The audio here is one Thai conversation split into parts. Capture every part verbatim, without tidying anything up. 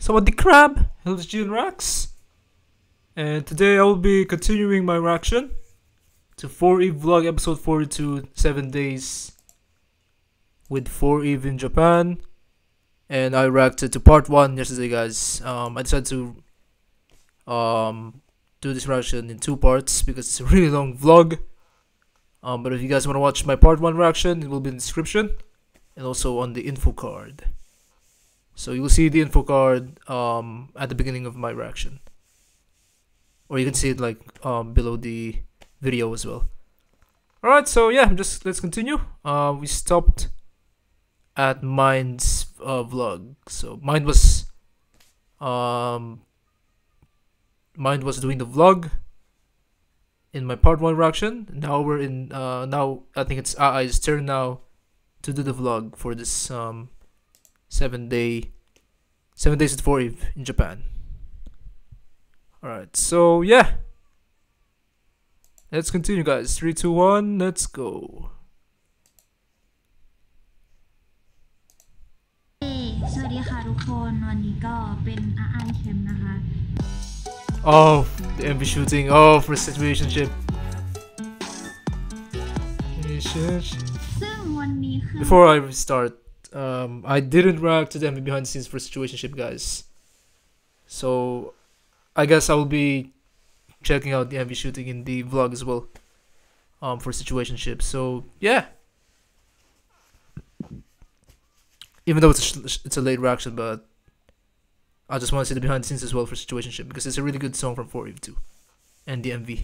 Sawadee Crab, Hills G and Rax, and today I will be continuing my reaction to four eve vlog episode forty-two, seven days with four eve in Japan, and I reacted to part one yesterday, guys. Um, I decided to um do this reaction in two parts because it's a really long vlog. Um, but if you guys want to watch my part one reaction, it will be in the description and also on the info card. So you will see the info card um at the beginning of my reaction, or you can see it like um below the video as well. All right, so yeah, just let's continue. Uh, we stopped at Mind's uh, vlog. So Mind was um Mind was doing the vlog in my part one reaction. Now we're in uh now I think it's Ai's turn now to do the vlog for this um seven day seven days at four eve in Japan. All right, so yeah, let's continue, guys. Three, two, one, let's go. สวัสดีค่ะทุกคนวันนี้ก็เป็น อาร์ ไอ Camp นะคะ Oh, the M V shooting. Oh, for situationship. ซึ่งวันนี้คือ Before I start, um, I didn't react to the M V behind the scenes for situationship, guys. So I guess I will be checking out the M V shooting in the vlog as well. Um, for situationship. So yeah. Even though it's a, it's a late reaction, but I just want to see the behind the scenes as well for situationship because it's a really good song from four eve too, and the M V.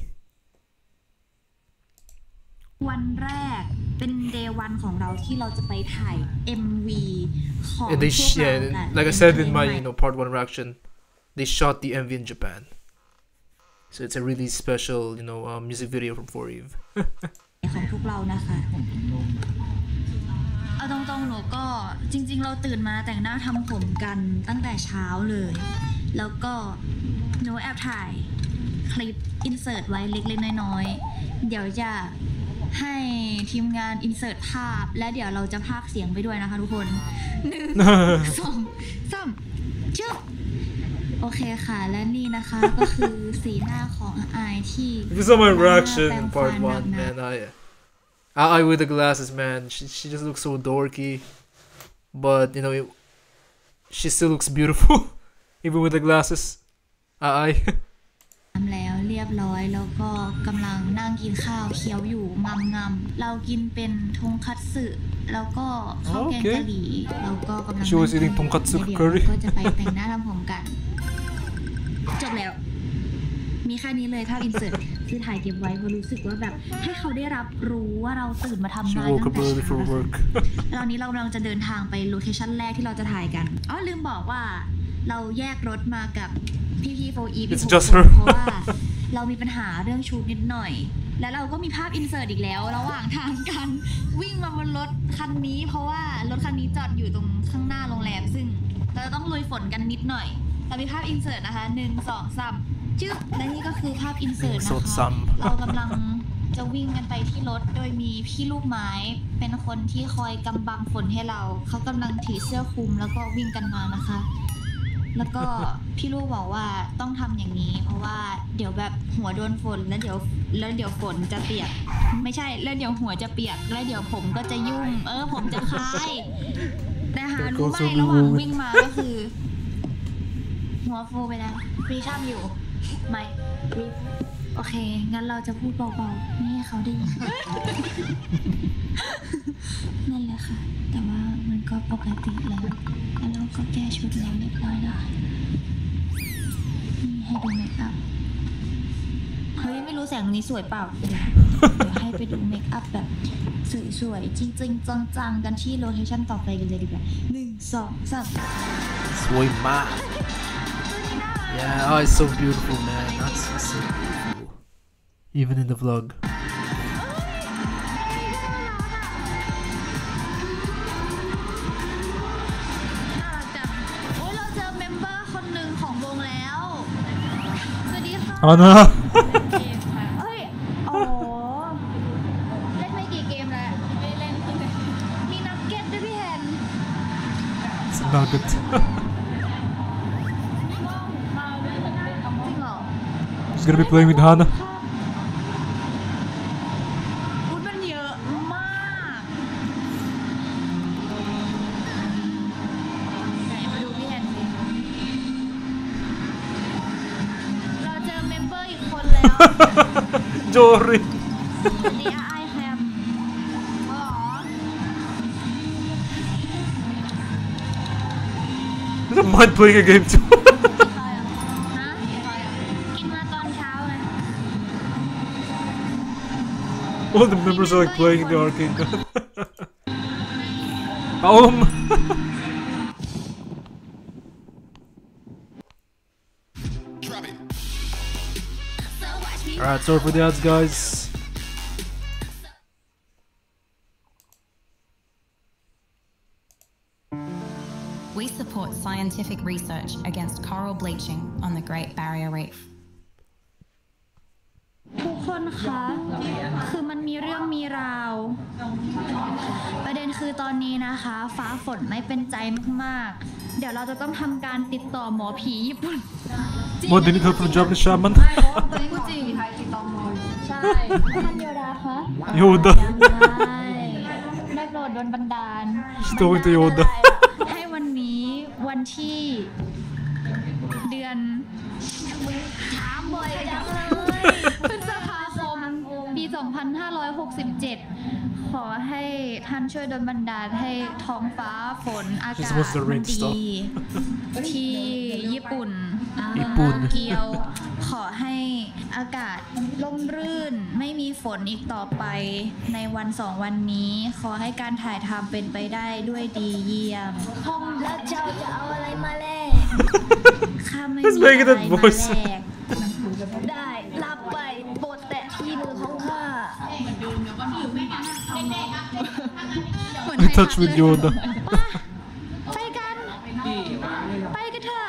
วันแรกเป็น day one ของเราที่เราจะไปถ่าย เอ็ม วี ของ And they พว sh กเรา yeah, like I said in my you know part one reaction, they shot the M V in Japan, so it's a really special you know um, music video from four eve. ของพวกเรานะคะเอาตรงๆหนูก็จริงๆเราตื่นมาแต่งหน้าทำผมกันตั้งแต่เช้าเลยแล้วก็หนูแอบถ่ายคลิปอินเสิร์ตไว้เล็กๆน้อยๆเดี๋ยวจะให้ทีมงานอินเสิร์ตภาพและเดี๋ยวเราจะพากย์เสียงไปด้วยนะคะทุกคนหนึ่งสองสามจึ๊บโอเคค่ะและนี่นะคะก็คือสีหน้าของอายที่ If you saw my reaction in part one, man, I I with the glasses, man, she she just looks so dorky, but you know it, she still looks beautiful even with the glasses. I ทำแล้วเรียบร้อยแล้วก็กำลังนั่งกินข้าวเคี้ยวอยู่งำงำเรากินเป็นทงคัตสึแล้วก็ข้าวแกงกะหรี่แล้วก็กำลัง She was eating tonkatsu curry ก็จะไปแต่งหน้าทำผมกันจบแล้วมีแค่นี้เลยภาพอินเสิร์ตที่ถ่ายเก็บไว้เพราะรู้สึกว่าแบบให้เขาได้รับรู้ว่าเราตื่นมาทำงานตั้งแต่เช้าตอนนี้เรากำลังจะเดินทางไปโลเคชั่นแรกที่เราจะถ่ายกันอ๋อลืมบอกว่าเราแยกรถมากับพี่พี่โฟอีพี่โฟเพราะว่าเรามีปัญหาเรื่องชูตนิดหน่อยแล้วเราก็มีภาพอินเสิร์ตอีกแล้วระหว่างทางกันวิ่งมาบนรถคันนี้เพราะว่ารถคันนี้จอดอยู่ตรงข้างหน้าโรงแรมซึ่งเราจะต้องลุยฝนกันนิดหน่อยแต่มีภาพอินเสิร์ตนะคะหนึ่งสองสามจึ๊บและนี่ก็คือภาพอินเสิร์ตนะคะเรากำลังจะวิ่งกันไปที่รถโดยมีพี่ลูกไม้เป็นคนที่คอยกำบังฝนให้เราเขากำลังถือเสื้อคลุมแล้วก็วิ่งกันมานะคะแล้วก็พี่ลูกบอกว่าต้องทำอย่างนี้เพราะว่าเดี๋ยวแบบหัวโดนฝนแล้วเดี๋ยวแล้วเดี๋ยวฝนจะเปียกไม่ใช่แล้วเดี๋ยวหัวจะเปียกแล้วเดี๋ยวผมก็จะยุ่งเออผมจะคลายแต่หารู้ไหมระหว่างวิ่งมาก็คือหัวฟูไปแล้วฟรีช่ำอยู่ไม่รีบโอเคงั้นเราจะพูดเบาๆไม่ให้เขาได้ยิน นั่นแหละค่ะแต่ว่ามันก็ปกติแล้วแล้วเราก็แก้ชุดแล้วเรียบร้อยแล้วนี่ให้ดูเมคอัพเฮ้ยไม่รู้แสงนี้สวยเปล่าเดี๋ยวให้ไปดูเมคอัพแบบสวยๆจริงๆจังๆกันที่โลเคชั่นต่อไปกันเลยดีกว่าหนึ่งสองสามสวยมาก Yeah, oh, it's so beautiful, man. That's, that's so beautiful. Even in the vlog. โอ้ยเราเจอเมมเบอร์คนหนึ่งของวงแล้วสวัสดีค่ะ Oh no. เฮ้ยอ๋อเล่นไม่กี่เกมแล้วไม่เล่นมีนักเก็ตด้วยพี่แฮน It's not good. She's gonna be playing with Hana. พูดมันเยอะมากไหนมาดูพี่แอนสิเราเจอเมมเบอร์อีกคนแล้ว Jory. เลียไอแฮมอ๋อ I don't mind playing a game too. ใครอ่ะฮะใครอ่ะกินมาตอนเช้าเลย All the members are like playing the arcade. Um. Alright, sorry for the ads, guys. We support scientific research against coral bleaching on the Great Barrier Reef. ทุกคนคะคือมันมีเรื่องมีราว ประเด็นคือตอนนี้นะคะ ฟ้าฝนไม่เป็นใจมากๆ เดี๋ยวเราจะต้องทำการติดต่อหมอผีญี่ปุ่น What, do you need help from the Japanese shaman? พูดจริงไทยติดต่อหมอใช่ท่านโยดาคะ Yoda. ใช่ได้โปรดโดนบันดาล Talking to Yoda. ให้วันนี้วันที่เดือนถามบ่อยจังเลยพฤษภาคมปี สองพันห้าร้อยหกสิบเจ็ด ขอให้ท่านช่วยดลบันดาลให้ท้องฟ้าฝนอากาศ She's supposed to มัน read ดี stuff. ที่ญี่ปุ่นญี่ปุ่นโตเกียว ขอให้อากาศร่มรื่นไม่มีฝนอีกต่อไปในวันสองวันนี้ ขอให้การถ่ายทำเป็นไปได้ด้วยดีเยี่ยมห้องแล้วเจ้าจะเอาอะไรมาแลกข้าไม่มี He's อะไร making มา that แล voice. กได้รับไปโปรดแตะที่มือของข้า I touch with Yoda. ไปกัน ไปกันเถอะ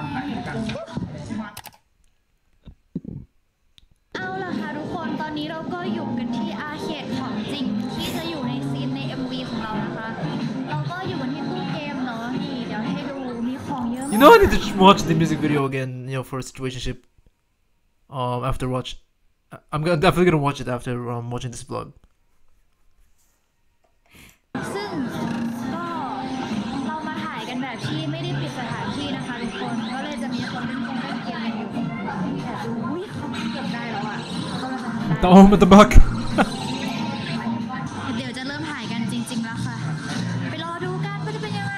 เอาล่ะค่ะทุกคน ตอนนี้เราก็อยู่กันที่อาร์เคดของจริงที่จะอยู่ในซีนใน เอ็ม วี ของเรานะคะ เราก็อยู่กันที่ตู้เกมเนาะนี่เดี๋ยวให้ดูมีของเยอะ You know, I need to watch the music video again, you know, for situationship. Um, after watch, I'm gonna, definitely gonna watch it after um, watching this vlog. ซึ่งก็เรามาถ่ายกันแบบที่ไม่ได้ปิดสถานที่นะคะทุกคน ก็เลยจะมีคนเล่นคงเล่นเกมกันอยู่แต่ดูอุ้ยเขาเก็บได้แล้วอ่ะเขาเราจะทำได้ The home at the back. เดี๋ยวจะเริ่มถ่ายกันจริงๆแล้วค่ะ ไปรอดูกันว่าจะเป็นยังไง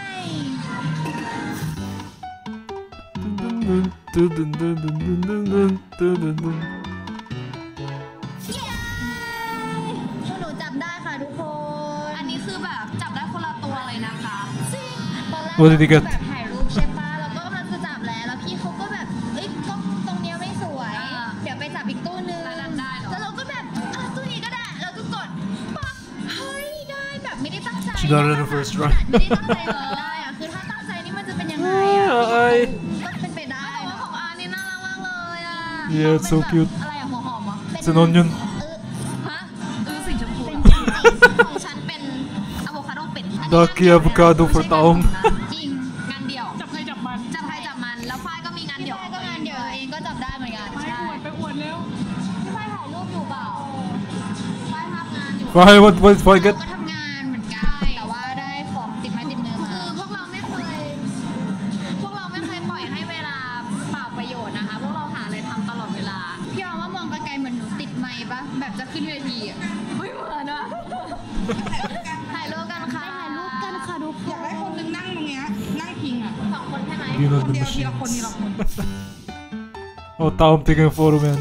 พวกหนูจับได้ค่ะทุกคน อันนี้คือแบบจับได้คนละตัวเลยนะคะตอนแรก What did he get? แบบถ่ายรูปใช่ปะเราก็กำลังจะจับแล้ว แล้วพี่เขาก็แบบ เอ้ยกล้องตรงเนี้ยไม่สวย เดี๋ยวไปจับอีกตู้นึงแล้วเราก็แบบอ่ะตู้นี้ก็ได้ เราก็กดปั๊บเฮ้ยได้แบบไม่ได้ตั้งใจ She got it in the first try. ไม่ได้ตั้งใจเลยได้อะคือถ้าตั้งใจนี่มันจะเป็นยังไงอะต้องเป็นไปได้แต่ว่าของอาร์นี่น่ารักมากเลยอะ Yeah, it's so cute. อะไรอะหัวหอมเหรอ It's an onion. ฮะเออสีชมพูของฉันเป็นอะโวคาโดเป็ด Ducky avocado for Taom. จริงงานเดียวจับใครจับมันจับใครจับมันแล้วฝ้ายก็มีงานเดียวก็งานเดียวเองก็จับได้เหมือนกันใช่ไปอวดเร็วพี่ฝ้ายถ่ายรูปอยู่เปล่าฝ้ายทำงานอยู่ Why? What? What did I เรา get? ก็ทำงานเหมือนกันแต่ว่าได้ของติดไม้ติดมือมาคือพวกเราไม่เคยพวกเราไม่เคยปล่อยให้เวลาเปล่าประโยชน์นะคะพวกเราหาอะไรทำตลอดเวลาพี่ยอมว่ามองไกลๆเหมือนหนูติดไม้ปะแบบจะขึ้นเวทีอ่ะไม่เหมือนอะถ่ายรูปกันค่ะถ่ายรูปกันค่ะทุกคนอยากได้คนหนึงนั่งตรงเนี้ยนั่งพิงอ่ะสองคนใช่ไหม You know คน the เดียวทีละคนที machines. ละคน Oh, Taom taking a photo, man.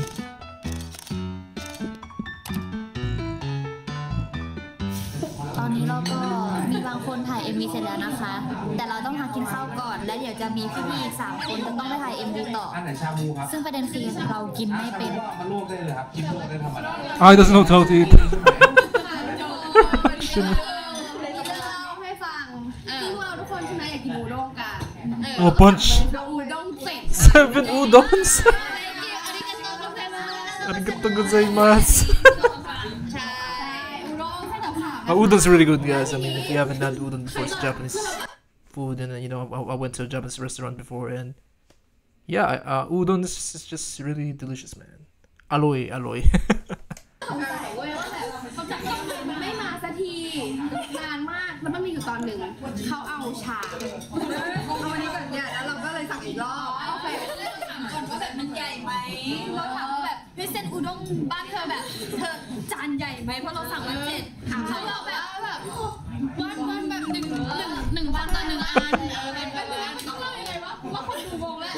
ตอนนี้เราก็มีบางคนถ่าย เอ็ม วี เสร็จแล้วนะคะ แต่เราต้องหากินข้าวก่อน แล้วเดี๋ยวจะมีพี่ๆอีกสามคนจะต้องไปถ่าย เอ็ม วี ต่ออันไหนชาบูครับซึ่งประเด็นคือเรากินไม่เป็นมันลวกได้เลยครับกินลวกได้ธรรมดา I doesn't know how to eat. จะเล่าให้ฟังคือพวกเราทุกคนใช่ไหมอยากกินอูด้งกัน Oh, punch. อูด้งเสร็จ Seven udons. อันนี้ก็ต้องเป็น Arigato gozaimasu. ใช่อูด้งให้กับผัก Uh, udon's really good, guys. I mean, if you haven't had udon before, it's Japanese food, and uh, you know, I, I went to a Japanese restaurant before, and yeah, uh, udon is, is just really delicious, man. อร่อยอร่อยสงสัยเว้ยว่าแบบเขาจับต้องมันไม่มาสักทีนานมากแล้วมันมีอยู่ตอนหนึ่งเขาเอาชาเอาวันนี้แบบเนี้ยแล้วเราก็เลยสั่งอีกรอบโอเคถามก่อนว่าแบบมันใหญ่ไหมเราถามว่าแบบเฮ้ยเส้นอุด้งบ้านเธอแบบเธอจานใหญ่ไหมเพราะเราสั่งมาเจ็ดเขาบอกแบบแบบวันวันแบบหนึ่งหนึ่งหนึ่งวันต่อหนึ่งอันเออเป็นแบบนั้นต้องเล่ายังไงวะว่าคนดูงงแล้ว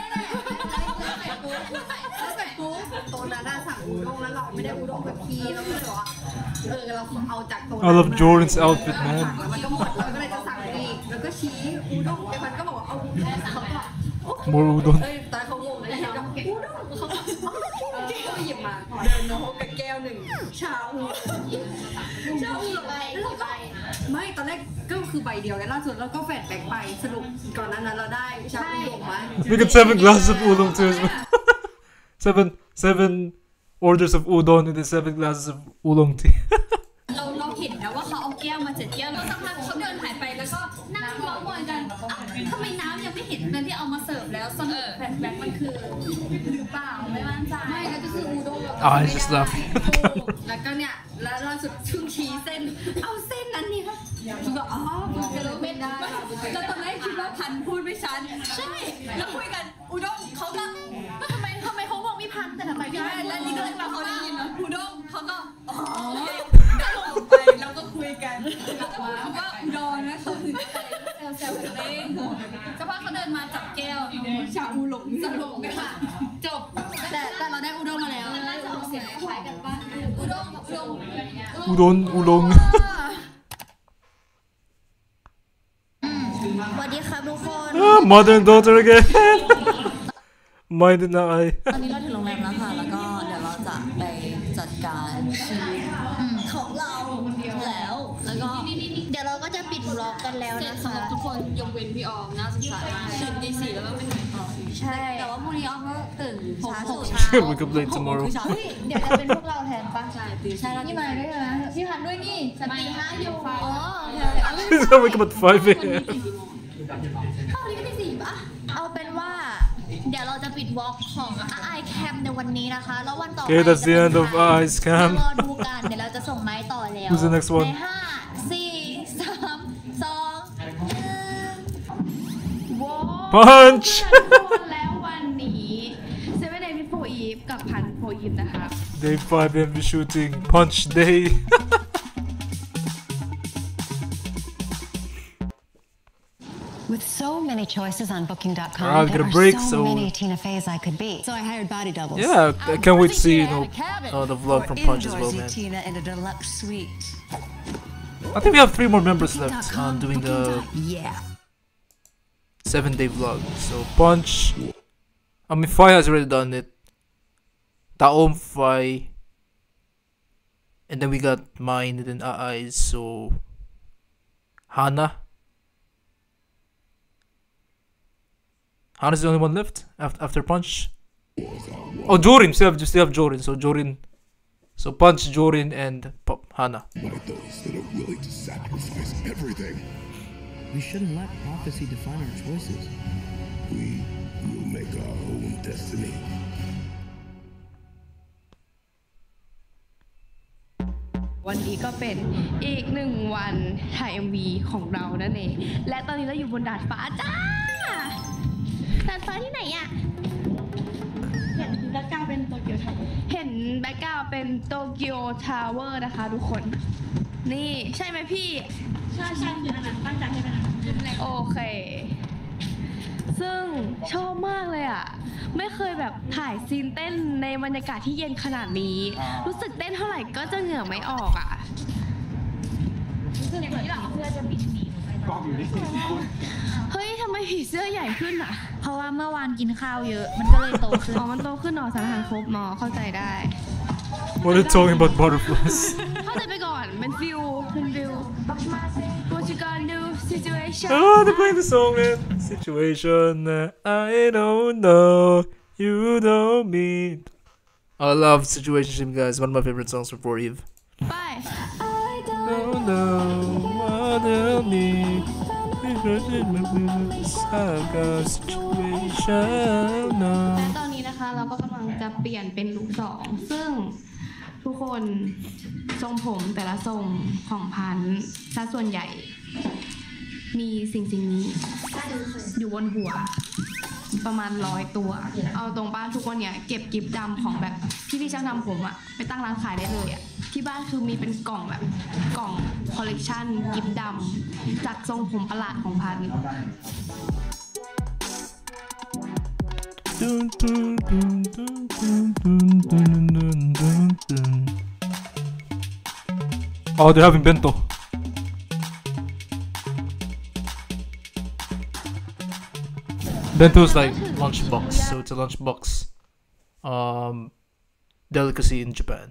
ตรงนั้นสั่งอุด้งแล้วเราไม่ได้อุด้งแบบพี่เราก็เลยบอกว่าเออเราเอาจากตรงนั้น I love Jordan's outfit man มันก็หมดเราก็เลยจะสั่งอีกแล้วก็ชี้อุด้งไอ้พันก็บอกว่าเอาอุด้งเขาก็ more udon เอ้ยตอนเขางงเลยเขาอุด้งเขาก็เขาหยิบมาเดินมาพบกับแก้วหนึ่งชาอูชาอูใบใบไม่ตอนแรกก็คือใบเดียวแล้วล่าสุดเราก็แฟดแบกไปสรุปก่อนนั้นเราได้ชาอูมา we get seven glasses of udon too as well seven seven orders of udon and then seven glasses of oolong tea เราเราเห็นนะว่าเขาเอาแก้วมาเจ็ดแก้วแล้วสักพักเขาเดินหายไปแล้วก็นั่งร้องมอยกันทำไมน้ำยังไม่เห็นตอนที่เอามาเสิร์ฟแล้วสรุปแบกแบกมันคือหรือเปล่าไม่มั่นใจไม่แล้วก็คืออูด้ง oh I just laugh แล้วก็เนี่ยแล้วล่าสุดชุ่มชี้เส้นเอาเส้นนั้นเนี่ยคือก็อ๋อก็เลยไม่ได้แล้วตอนแรกคิดว่าพันพูดไม่ชัดใช่แล้วคุยกันอูด้งเขาก็ทำไมทำไมเขาบอกมีพันแต่ทำไมพี่พันแล้วนี่ก็เลยมาเขาได้ยินนะอูด้งเขาก็อ๋อแล้วลงไปแล้วก็คุยกันแล้วก็พูดคำว่าอุดรนะเขาถึงแซวแซวกันเองสักพักเขาเดินมาจับแก้วชาอูหลงจะหลงไปค่ะจบแต่แต่เราได้อุด้งมาแล้วน่าจะออกเสียงคล้ายกันป่ะอุด้งอุด้ง udon oolong สวัสดีครับทุกคน ah, mother and daughter again mind and eye ตอนนี้เราถึงโรงแรมแล้วค่ะ แล้วก็เดี๋ยวเราจะไปจัดการชีวิตของเราแล้ว แล้วก็เดี๋ยวเราก็จะปิดบล็อกกันแล้วเสร็จนะสำหคะรับทุกคนยกเว้นพี่ออมน่าสงสารมากตื่นตีสี่แล้วก็ไม่ตื่นออกใช่แต่ว่าพรุ่งนี้ออมก็ตื่นช้าสุด wake up late tomorrow เฮ้ยเดี๋ยวจะเป็นพวกเราแทนปะใช่ตื่นใช่แล้วพี่มาด้วยนะพี่พันด้วยนี่สตีห้าอยู่อ๋อโอเค wake up at five a.m เข้าวันนี้ก็ที่สี่ปะเอาเป็นว่าเดี๋ยวเราจะปิดวอล์กของไอแคมในวันนี้นะคะแล้ววันต่อไป Okay, that's the end of Eyes Cam รอดูกันเดี๋ยวเราจะส่งไม้ต่อแล้ว Who's the next one? ในห้าสี่สามสองวอล์ก punch แล้ววันนี้เซเว่นเดย์วิโฟอีฟกับพันโฟอีฟนะคะ day five and we shooting punch day With so many choices on Booking dot com, I'll there get a are break, so, so- many Tina Feys I could be. So I hired body doubles. yeah I can't wait to see you know uh, the vlog from punch as well man Tina in a deluxe suite. I think we have three more members left um, doing the Yeah. seven day vlog. So Punch, I mean Fai has already done it. Taom Fai, and then we got mine and then Aai's. So Hana. Hana's the only one left after after Punch. Oh, Jorin. Still have still have Jorin. So Jorin. So Punch, Jorin, and Pop Hana. Like those that are willing to sacrifice everything. We shouldn't let prophecy define our choices. We will make our own destiny. วันนี้ก็เป็นอีกหนึ่งวันถ่าย เอ็ม วี ของเรานั่นเองและตอนนี้เราอยู่บนดาดฟ้าจ้าดาดฟ้าที่ไหนอะเห็นแบ็คกราวด์เป็นโตเกียวทาวเวอร์เห็นแบ็คกราวด์เป็นโตเกียวทาวเวอร์นะคะทุกคนนี่ใช่ไหมพี่ใช่ใช่คืออันนั้นตั้งใจให้เป็นอันนั้นโอเคซึ่งชอบมากเลยอ่ะไม่เคยแบบถ่ายซีนเต้นในบรรยากาศที่เย็นขนาดนี้รู้สึกเต้นเท่าไหร่ก็จะเหงื่อไม่ออกอ่ะรู้สึกเหมือนเสื้อจะบิดหนีเฮ้ยทำไมผีเสื้อใหญ่ขึ้นอ่ะเพราะว่าเมื่อวานกินข้าวเยอะมันก็เลยโตขึ้นอ๋อมันโตขึ้นหนอสารอาหารครบหนอเข้าใจได้ What are you talking about butterflies? เข้าใจไปก่อนเป็นฟิวเป็นฟิว What you gonna do situation Oh, they're playing the song, man. Situation that I don't know, you know me. I love Situation, guys. One of my favorite songs from four Eve. ไป Don't know what I need. Because in my boots, I got situation และ now. ตอนนี้นะคะนะคะเราก็กำลังจะเปลี่ยนเป็นลุคสองซึ่งทุกคนทรงผมแต่ละทรงของพันซะส่วนใหญ่มีสิ่งสิ่งนี้อยู่บนหัวประมาณร้อยตัวเอาตรงบ้านทุกคนเนี่ยเก็บกิฟต์ดำของแบบพี่พี่ช่างทำผมอะไปตั้งร้านขายได้เลยอะที่บ้านคือมีเป็นกล่องแบบกล่องคอลเลกชันกิฟต์ดำจากทรงผมประหลาดของพัน Oh, they're having bento. Bento is like lunchbox, so it's a lunchbox um, delicacy in Japan.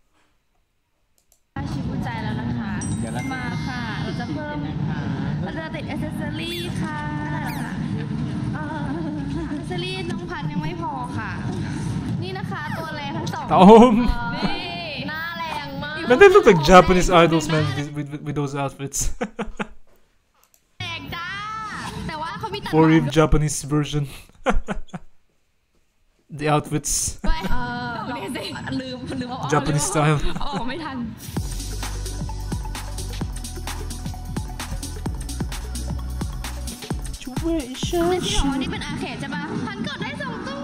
ชิบุใจแล้วนะคะมาค่ะเราจะเพิ่มเราจะติดแอคเซสซอรี่ค่ะแอคเซสซอรี่น้องพันยังไม่พอค่ะนี่นะคะตัวแรงทั้งสอง Oh. หน้าแรงมาก Man, they look like Japanese idols, man, with, with, with those outfits. แรงจ้าแต่ว่าเขามีตัด For Eve Japanese version. The outfits. เออลืมลืมเอา Japanese style. อ๋อไม่ทันในที่บอกว่านี่เป็นอาเขตใช่ปะพันกดได้สองตัว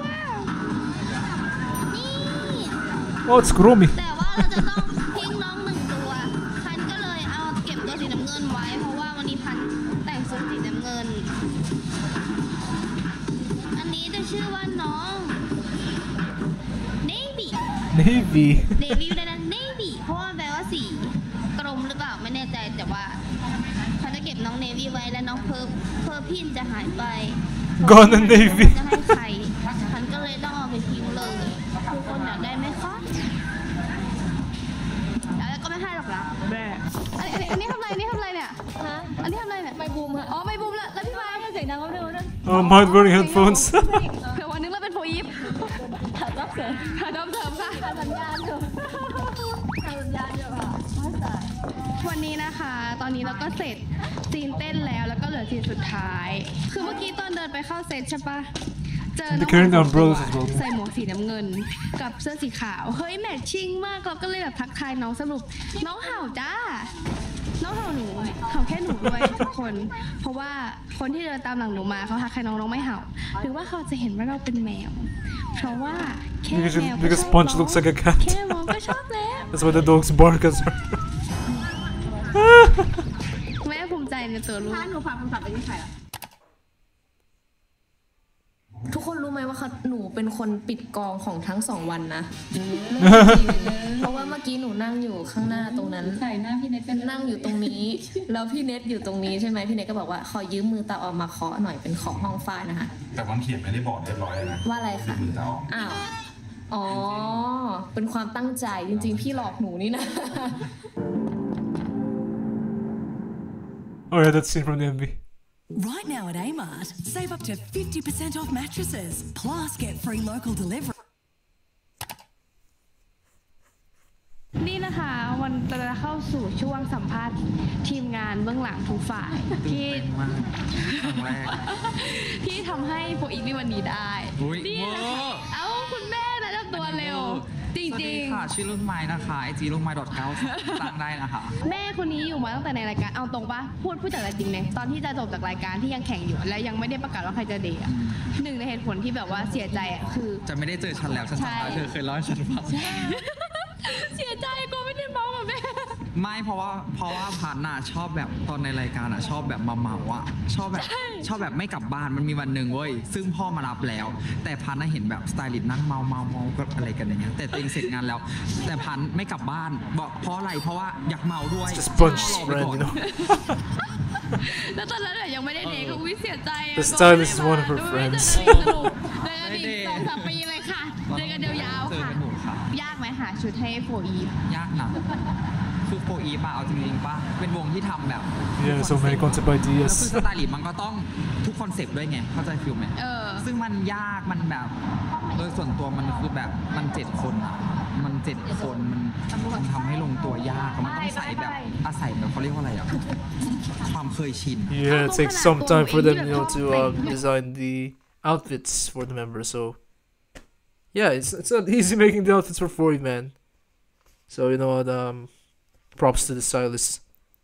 นี่ Oh, it's Kuromi. แต่ว่าเราจะต้องทิ้งน้องหนึ่งตัวพันก็เลยเอาเก็บตัวสีน้ำเงินไว้เพราะว่าวันนี้พันแต่งชุดสีน้ำเงินอันนี้จะชื่อว่าน้อง Navy Navy. Navy ได้นะ Navy เพราะว่าแปลว่าสีกรมหรือเปล่าไม่แน่ใจแต่ว่าพันจะเก็บน้อง Navy ไว้และน้องเพอร์เพอร์พินจะหายไป Gone and Navy. จะให้ใครพันก็เลยต้องเอาไปทิ้งเลยทุกคนอยากได้ไหมคะแล้วก็ไม่ให้หรอกนะแม่อันนี้อันนี้ทำไรนี่ทำไรเนี่ยฮะอันนี้ทำไรเนี่ยไม่บูมฮะอ๋อไม่บูมแล้วแล้วพี่ไม้เสียงดังก็ไม่รู้นะ Oh, I'm hard wearing headphones. เผื่อวันนึงเราเป็นโฟอีฟถัดรับเสริมถัดรับเสริมค่ะถัดสัญญาณเถอะถัดสัญญาณเถอะค่ะวันนี้นะคะตอนนี้เราก็เสร็จซีนเต้นแล้วแล้วก็เหลือซีนสุดท้ายคือเมื่อกี้ตอนเดินไปเข้าเซตใช่ปะเจอน้องใส่หมวกสีน้ำเงินกับเสื้อสีขาวเฮ้ยแมทชิ่งมากเราก็เลยแบบทักทายน้องสรุปน้องเห่าจ้าน้องเห่าหนูเห่าแค่หนูด้วยทุกคนเพราะว่าคนที่เดินตามหลังหนูมาเขาทักใครน้องน้องไม่เห่าหรือว่าเขาจะเห็นว่าเราเป็นแมวเพราะว่าแค่แมว Because Punch looks like a cat. แค่มองก็ชอบแล้ว That's why the dogs bark as her. แม่ภูมิใจในตัวลูกถ้าหนูฝากคำศัพท์ไปที่ใครอ่ะทุกคนรู้ไหมว่าหนูเป็นคนปิดกองของทั้งสองวันนะเพราะว่าเมื่อกี้หนูนั่งอยู่ข้างหน้าตรงนั้นใช่หน้าพี่เน็ตเป็นนั่งอยู่ตรงนี้แล้วพี่เน็ตอยู่ตรงนี้ใช่ไหมพี่เน็ตก็บอกว่าขอยืมมือตาออกมาเคาะหน่อยเป็นของห้องฝ้ายนะคะแต่วันเขียนไม่ได้บอกเรียบร้อยนะว่าอะไรคะมือตาออกอ้าวอ๋อเป็นความตั้งใจจริงๆพี่หลอกหนูนี่นะ Oh yeah, that's scene from the M V. Right now at A-Mart, save up to fifty percent off mattresses, plus get free local delivery. นี่นะคะวันจะเข้าสู่ช่วงสัมภาษณ์ทีมงานเบื้องหลังทุกฝ่ายที่ที่ทำให้โฟอีกในวันนี้ได้นี่นะคะเอ้าคุณแม่นะจับตัวเร็วจริงจริงค่ะชื่อลูกไม้นะคะไอจีลูกไม้ .เก้า ตั้งได้นะคะแม่คนนี้อยู่มาตั้งแต่ในรายการเอาตรงปะพูดพูดจากจริงเลยตอนที่จะจบจากรายการที่ยังแข่งอยู่และยังไม่ได้ประกาศว่าใครจะเดย์หนึ่งในเหตุผลที่แบบว่าเสียใจอ่ะคือจะไม่ได้เจอฉันแล้วฉันจำได้เธอเคยเล่าให้ฉันฟังเสียใจกูไม่ได้เมาแบบแม่ไม่เพราะว่าเพราะว่าพันน่ะชอบแบบตอนในรายการอ่ะชอบแบบมาเมาอ่ะชอบแบบชอบแบบไม่กลับบ้านมันมีวันหนึ่งเว้ยซึ่งพ่อมารับแล้วแต่พันน่ะเห็นแบบสไตลิสต์นั่งเมาเมาเมาก็อะไรกันอย่างเงี้ยแต่ตัวเองเสร็จงานแล้วแต่พันไม่กลับบ้านบอกเพราะอะไรเพราะว่าอยากเมาด้วยแล้วตอนนั้นยังไม่ได้เดย์ก็วิเสียใจ The stylist is one of her friends เดินกันอีกสองสามปีเลยค่ะเดินกันยาวๆค่ะยากไหมหาชุดให้โฟอีฟยากนะคือโฟอีฟอะเอาจริงๆป่ะเป็นวงที่ทำแบบ Yeah so many concept ideas คือสไตลิสต์มันก็ต้องทุกคอนเซปต์ด้วยไงเข้าใจฟิลไหมซึ่งมันยากมันแบบโดยส่วนตัวมันคือแบบมันเจ็ดคนอะมันเจ็ดคนมันมันทำให้ลงตัวยากมันต้องใส่แบบอาศัยแบบเขาเรียกว่าอะไรอะความเคยชิน Yeah it takes some time for them you know to uh, design the outfits for the members so yeah, it's it's not easy making the outfits for four E, man. So you know what? Um, props to the stylist.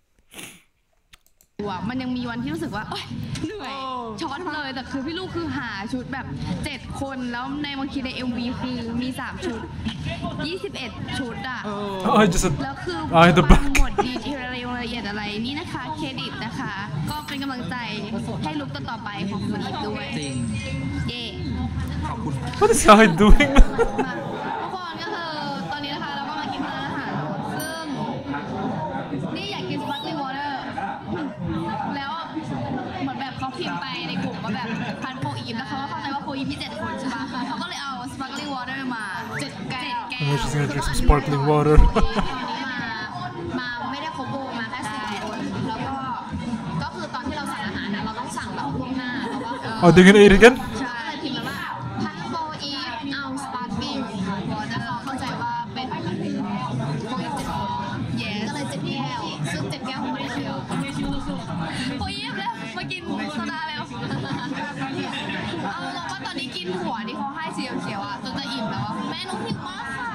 มันยังมีวันที่รู้สึกว่าเหนื่อยช็อตเลยแต่คือพี่ลูกคือหาชุดแบบเจ็ดคนแล้วในบางทีใน เอ็ม วี คือมีสามชุดยี่สิบเอ็ดชุดอ่ะแล้วคือความหมดดีเทลรายละเอียดอะไรนี่นะคะเครดิตนะคะก็เป็นกำลังใจให้ลุคต่อไปของคุณอีกด้วยจริงเย่ขอบคุณ What is I doing? ทุกคนก็คือตอนนี้นะคะเราก็มากินร้านอาหารซึ่งนี่อยากกิน sparkling water แล้วเหมือนแบบเขาพิมพ์ไปในกลุ่มว่าแบบพันโฟอีฟแล้วเขาก็เข้าใจว่าโฟอีฟมีเจ็ดคนใช่ปะเขาก็เลยเอา sparkling water มาเจ็ดแก้ว I'm just gonna drink some sparkling water. มาไม่ได้ครบวงมาแค่สี่คนแล้วก็ก็คือตอนที่เราสั่งอาหารนะเราต้องสั่งแบบล่วงหน้าแล้วก็ Oh, they're gonna eat again? ใช่พิมพ์มาว่าพันโฟอีฟเอา sparkling water เข้าใจว่าเป็นโฟอีฟเจ็ดคนก็เลยเจ็ดแก้วซึ่งเจ็ดแก้วของมันเชียวโฟอีฟแล้วมากินโซดาแล้วเอาลองว่าตอนนี้กินหัวที่เขาให้เชียวๆอ่ะจนจะอิ่มแล้วแม่น้องหิวมากค่ะ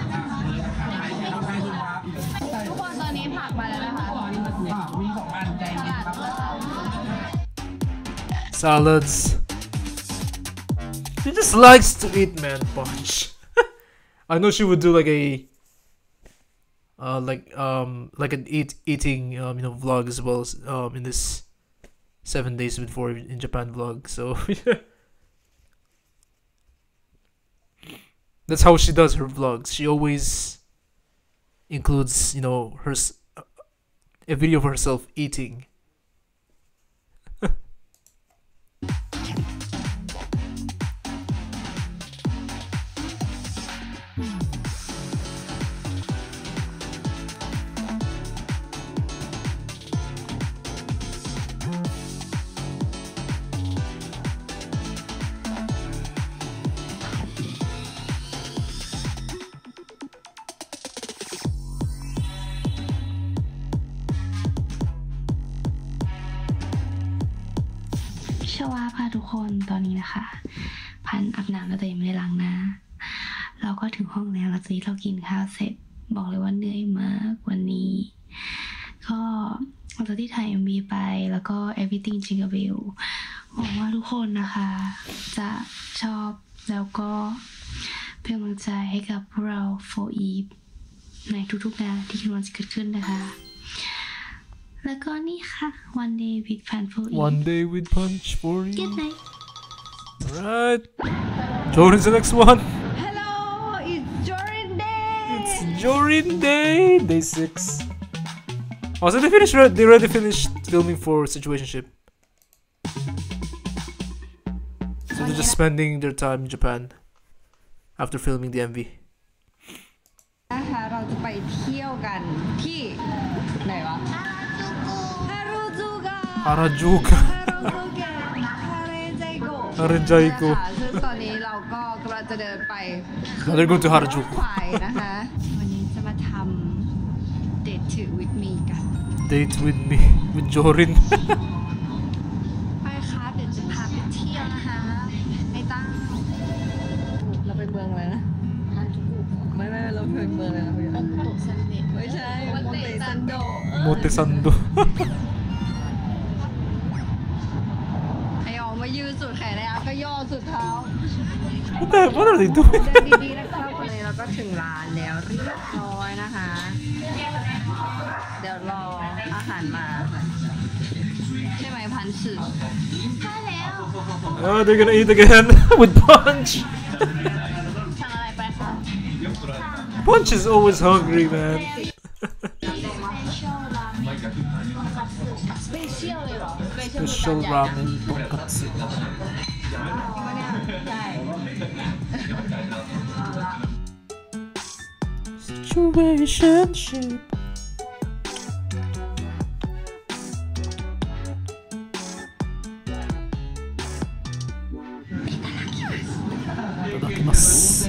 ทุกคนตอนนี้ผักมาแล้วนะคะ Salads. She just likes to eat, man. Bunch. I know she would do like a, uh, like um, like an eat eating um, you know, vlog as well as um in this seven days before in Japan vlog. So yeah. That's how she does her vlogs. She always includes, you know, her a video of herself eating. ชวาพาทุกคนตอนนี้นะคะพันอาบน้ำแล้วแต่ยังไม่ได้ล้างหน้าเราก็ถึงห้องแล้วหลังจากที่เรากินข้าวเสร็จบอกเลยว่าเหนื่อยมากวันนี้ก็หลังจากที่ถ่าย เอ็ม วี ไปแล้วก็ everything jingle bell หวังว่าทุกคนนะคะจะชอบแล้วก็เป็นกำลังใจให้กับพวกเรา โฟร์ อีฟ ในทุกๆงานที่กำลังจะเกิดขึ้นนะคะแล้วก็นี่ค่ะ one day with Pan for Eve. One day with Punch for you. Good night. Alright. Jordan's the next one. Hello, it's Jordan Day. It's Jordan Day. Day six. Oh, so they finished. They already finished filming for Situationship. So they're just spending their time in Japan after filming the เอ็ม วี. นะคะเราจะไปเที่ยวกันที่ไหนวะ Harajuku. Harajuku. ซึ่งตอนนี้เราก็กำลังจะเดินไป They're going to Harajuku. นะคะวันนี้จะมาทำ Date with me กัน Date with me with Jorin. ไปค่ะเดี๋ยวจะพาไปเที่ยวนะคะไอ้ตั้งเราไปเมืองอะไรนะไม่ไม่เราไปเมืองอะไรนะพี่โมเตซันเดไม่ใช่โมเตซันโด Motesando. มายืนสุดแขนแล้วก็ย่อสุดเท้า What the What are they doing? เดินดีๆนะครับวันนี้เราก็ถึงร้านแล้วเรียบร้อยนะคะเดี๋ยวรออาหารมาใช่ไหมพันสื่อใช่แล้ว Oh, they're gonna eat again with Punch. สั่งอะไรไปคะ Punch is always hungry, man. Special ramen tonkatsu. Situationship. Itadakimasu.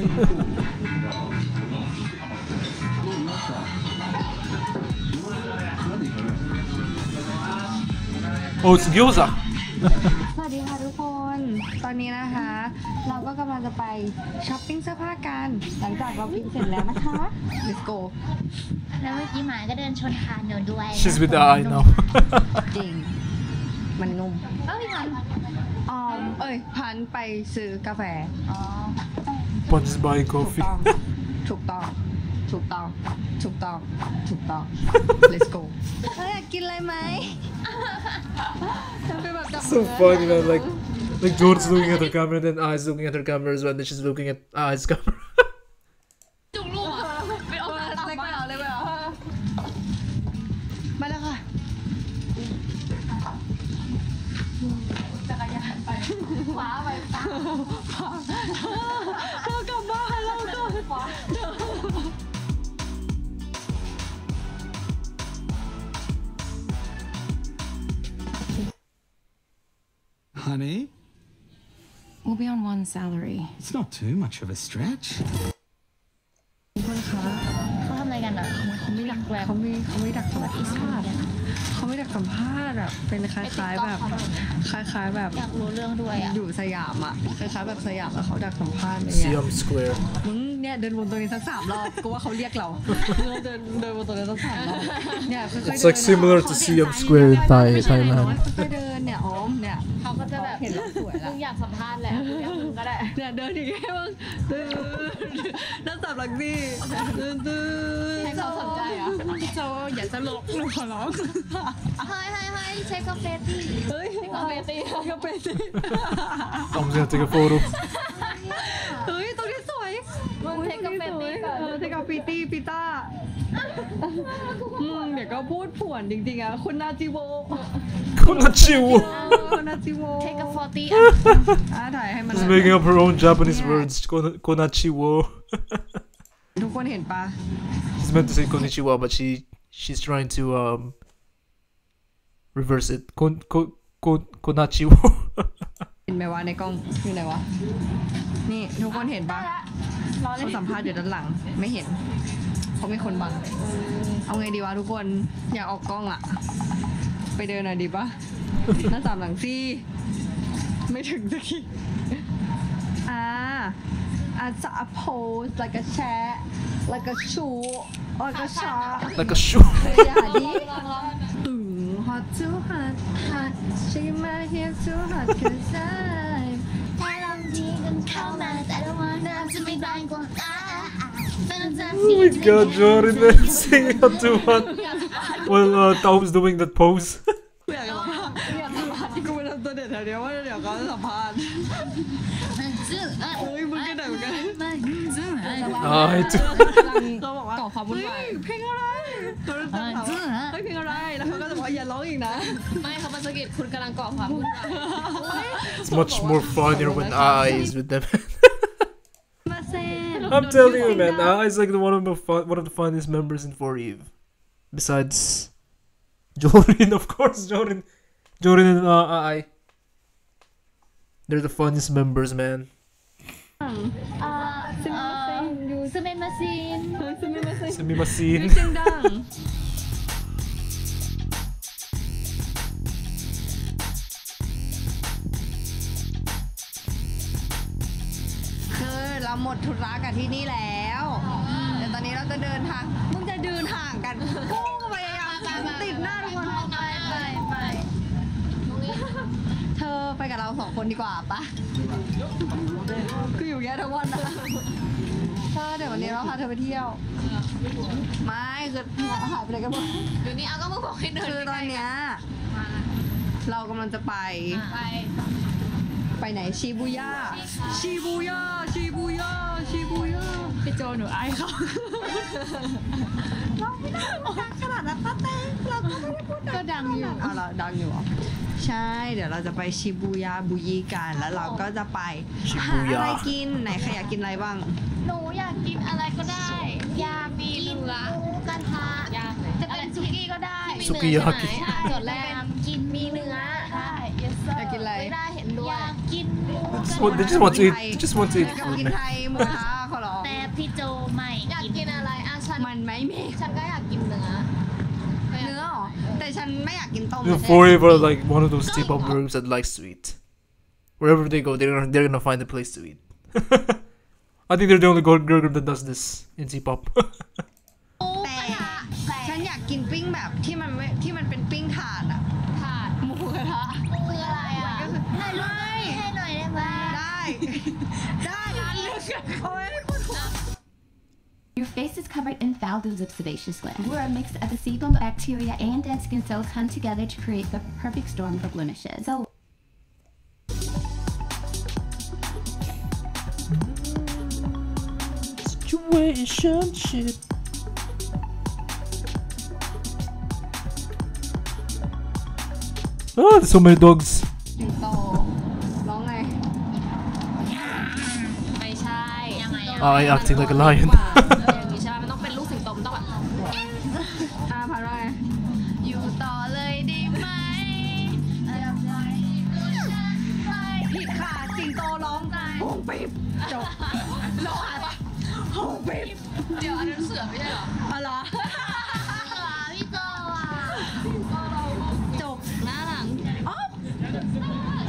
Oh, it's gyoza. สวัสดีค่ะทุกคนตอนนี้นะคะเราก็กำลังจะไปช้อปปิ้งเสื้อผ้ากันกันหลังจากเรากินเสร็จแล้วนะคะ let's go แล้วเมื่อกี้หมาก็เดินชนคานหนูด้วย She's with the eye now จริงมันนุ่มเอ้าพี่พันอ๋อเอ้ยพันไปซื้อกาแฟอ๋อ Punch is buying coffee ถูกต้องถูกต้องถูกต้องถูกต้อง let's go เฮ้ยอยากกินอะไรไหม So funny man like like Jordan's looking at her camera and then Eyes looking at her camera as well and then she's looking at Eyes camera จุกลูกอ่ะไปเอาเล็กไปเอาเล็กไปเอามาแล้วค่ะจักรยานไปขวาไปขวาเรากลับบ้านเรากลับขวา Honey? We'll be on one salary. It's not too much of a stretch. คนคะเขาทำอะไรกันอ่ะเขาไม่ดักเขาไม่เขาไม่ดักสัมภาษณ์เขาไม่ดักสัมภาษณ์อ่ะเป็นคล้ายๆแบบคล้ายๆแบบอยากรู้เรื่องด้วยอ่ะอยู่สยามอ่ะคล้ายๆแบบสยามแล้วเขาดักสัมภาษณ์อะไร Siam Square มึงเนี่ยเดินวนตัวนี้สักสามรอบกูว่าเขาเรียกเราเดินเดินวนตัวนี้สักสามรอบเนี่ยค่อยๆเดิน It's like similar to Siam Square in Thai Thailand ค่อยๆเดินเนี่ยอ๋อเนี่ยเขาก็จะแบบเห็นเราสวยแล้วอยากสัมภาษณ์แหละอย่างนึงก็ได้เนี่ยเดินอย่างเงี้ยมึงเดินนั่งสับหลังพี่เดินเดินให้เขาสนใจอ่ะโจอย่าตลกหนูขอร้องเฮ้ยเฮ้ยเฮ้ยเช็คกาแฟตีเฮ้ยเช็คกาแฟตีกาแฟตี I'm gonna take a photo เฮ้ยตรงนี้สวยมึงเช็คกาแฟตีก่อนเออเช็คกาแฟตีปีต้ามึงเดี๋ยวก็พูดผวนจริงๆอ่ะคุณนาจิโว Konnichiwa คุณนาจิโวเช็คกาแฟตีอ่ะถ่ายให้มัน She's making up her own Japanese words Kon- Konnichiwa ทุกคนเห็นปะ She's meant to say Konnichiwa but she she's trying to um reverse it Kon Kon Kon Konnichiwa เห็นไหมวะในกล้องอยู่ไหนวะนี่ทุกคนเห็นปะเขาสัมภาษณ์อยู่ด้านหลังไม่เห็นเขาไม่คนบังเอาไงดีวะทุกคนอยากออกกล้องอะไปเดินหน่อยดีปะหน้าสามหลังซี่ไม่ถึงสักทีอ่าอาจจะ pose like a chair like a shoe like a shot like a shoe อย่าดิตึง hot too hot hot she my hair too hot cause I'm ถ้าลองทีกันเข้ามาแต่ละวันน้ำจะไม่แรงกว่าอ่า Oh my god, Jordan man singing out too hot while uh, Tom's doing that pose อยากสัมภาษณ์อยากสัมภาษณ์กูไปทำตัวเด็ดแถวเดียวว่าเดี๋ยวเขาจะสัมภาษณ์เฮ้ยมึงก็ได้เหมือนกันอ่าให้จุเขาบอกว่าก่อความวุ่นวายเพลงอะไรเขาจะถามว่าเฮ้ยเพลงอะไรแล้วเขาก็จะบอกอย่าร้องอีกนะไม่เขามาสะกิดคุณกำลังก่อความวุ่นวาย It's much more funnier when Eyes with them I'm telling you man Eyes like the one of the fun, one of the funniest members in four Eve besides Jordan of course Jordan Jordan and uh, I they're the funniest members man อ่าซึเมมาซินซึเมมาซินซึเมมาซินเสียงดังคือเราหมดธุระกันที่นี่แล้วแต่ตอนนี้เราจะเดินทางมึงจะเดินห่างกันกูก็พยายามติดหน้าทุกคนไปไปไปเธอไปกับเราสองคนดีกว่าปะคืออยู่แย่ทั้งวันนะเธอเดี๋ยววันนี้เราพาเธอไปเที่ยวไม่คือหายไปเลยกันหมดอยู่นี่เอาก็มึงบอกให้เดินคือตอนเนี้ยเรากำลังจะไปไปไปไหนชิบูย่าชิบูย่าชิบูย่าชิบูย่าไปโจหนูไอเขาเราไม่ได้ดังขนาดนั้นป้าแตงเราก็ไม่ได้พูดดังก็ดังอยู่อ่ะเราดังอยู่อ่ะใช่เดี๋ยวเราจะไปชิบูย่าบุยีกันแล้วเราก็จะไปหาอะไรกินไหนใครอยากกินอะไรบ้างหนูอยากกินอะไรก็ได้อยากมีเนื้อกระทะจะเป็นซุกี้ก็ได้ซุกี้ยากิจดแรกกินมีเนื้อได้อยากกินอะไรไม่ได้เห็นด้วยอยากกิน They just want to eat They just want to eat อยากกินไทยหมูกระทะขอร้องแต่พี่โจไม่อยากกินอะไรอ่ะฉันมันไม่มีฉันก็อยากกินเนื้อเนื้อหรอแต่ฉันไม่อยากกินต้ม The four Eve are like one of those T-pop groups that likes to eat wherever they go they're gonna, they're gonna find a place to eat I think they're the only girl group that does this in T-pop. แต่ฉันอยากกินปิ้งแบบที่มันไม่ที่มันเป็นปิ้งถาดอะถาดหมูกระทะคืออะไรอะก็คือให้หน่อยให้หน่อยได้ไหมได้ได้ร้านเลือกโอ้ย Your face is covered in thousands of sebaceous glands, where a mix of the sebum, bacteria, and dead skin cells come together to create the perfect storm for blemishes. So, Situationship. Oh, there's so many dogs. สิงโตร้องไงไม่ใช่ยังไง I acting like a lion. อย่างนี้ใช่ไหมมันต้องเป็นลูกสิงโตมันต้องแบบอ่าผ่านไปอยู่ต่อเลยดีไหมผิดค่ะสิงโตร้องไงโฮงปิ๊บจบร้องอะไรปะโฮงปิ๊บเดี๋ยวอันนั้นเสือไม่ใช่เหรออ๋อเหรอพี่โตอ่ะจบหน้าหลังอ๋อโห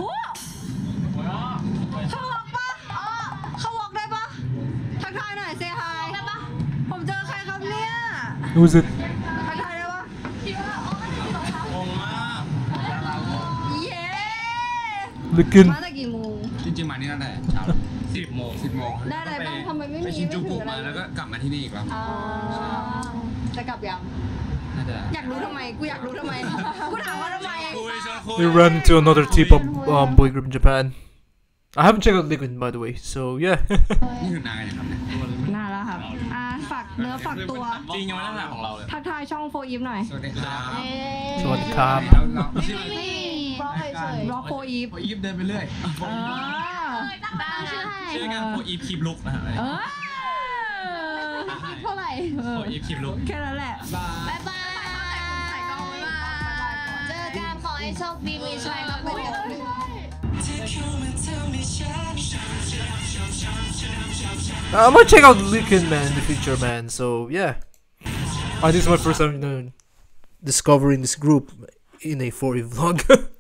เขาวอกปะอ๋อเขาวอกได้ปะทักทายหน่อยเซฮายได้ปะผมเจอใครครับเนี่ย Who's it? ทักทายได้ปะคิดว่าอ๋อที่รองเท้างงมากเย้ Looking. มาตั้งกี่โมงจริงๆมานี่ตั้งแต่เช้าสิบโมงสิบโมงได้อะไรบ้างทำไมไม่มีไปชินจูกุไม่มาถึงอะไรแล้วก็กลับมาที่นี่อีกแล้วอ๋อจะกลับยังน่าจะอยากรู้ทำไมกูอยากรู้ทำไมกูถามว่าทำไม We ran into another T-pop um, boy group in Japan. I haven't checked out Liquid, by the way, so yeah. นี่คือนานกันยังครับเนี่ยน่าแล้วครับอ่าฝากเนื้อฝากตัวจริงยังไม่ได้หนักของเราเลยทักทายช่องโฟอีฟหน่อยสวัสดีครับสวัสดีครับแล้วเราชื่อไม่บล็อกเฉยบล็อกโฟอีฟโฟอีฟเดินไปเรื่อยอ่าตั้งชื่อให้ชื่อกันโฟอีฟคีบลุกนะครับเออเท่าไหร่โฟอีฟคีบลุกแค่นั้นแหละบ๊ายบายเจอกันขอให้โชคดีมีชัยมากเลย I might check out Liquid, man, in the future, man. So yeah, I think it's my first time, you know, discovering this group in a four E vlog.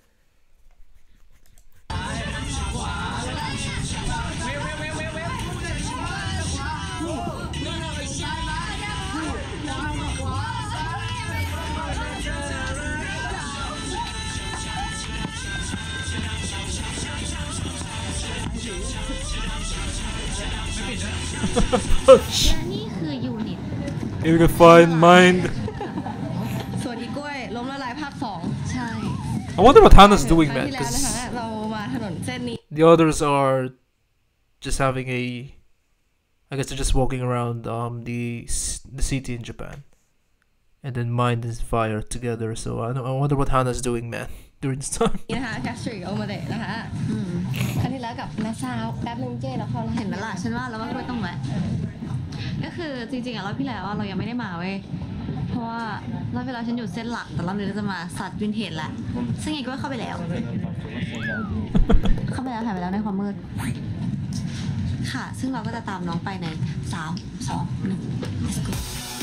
Here we can find Mind. ส่วนอีกล้วยล้มละลายภาคสองใช่ I wonder what Hannah's doing, man. ที่แล้วนะคะ Because เรามาถนนเส้นนี้ the others are just having a, I guess they're just walking around um the the city in Japan, and then Mind and Fire together. So I don't, I wonder what Hannah's doing, man, during this time. นี่นะคะแคสทริกโอมาเดะนะคะครั้งที่แล้วกับนาซาวแป๊บนึงเจ้แล้วพอเราเห็นไหมล่ะฉันว่าแล้วว่ากล้วยต้องแวะก็คือจริงๆอะรอบที่แล้วเรายังไม่ได้มาเว้ยเพราะว่ารอบที่แล้วฉันอยู่เส้นหลักแต่รอบนี้เราจะมาสัตว์วินเทจแหละซึ่งไงก็เข้าไปแล้ว เข้าไปแล้วถ่ายไปแล้วในความมืดค่ะซึ่งเราก็จะตามน้องไปในสามสองหนึ่ง let's go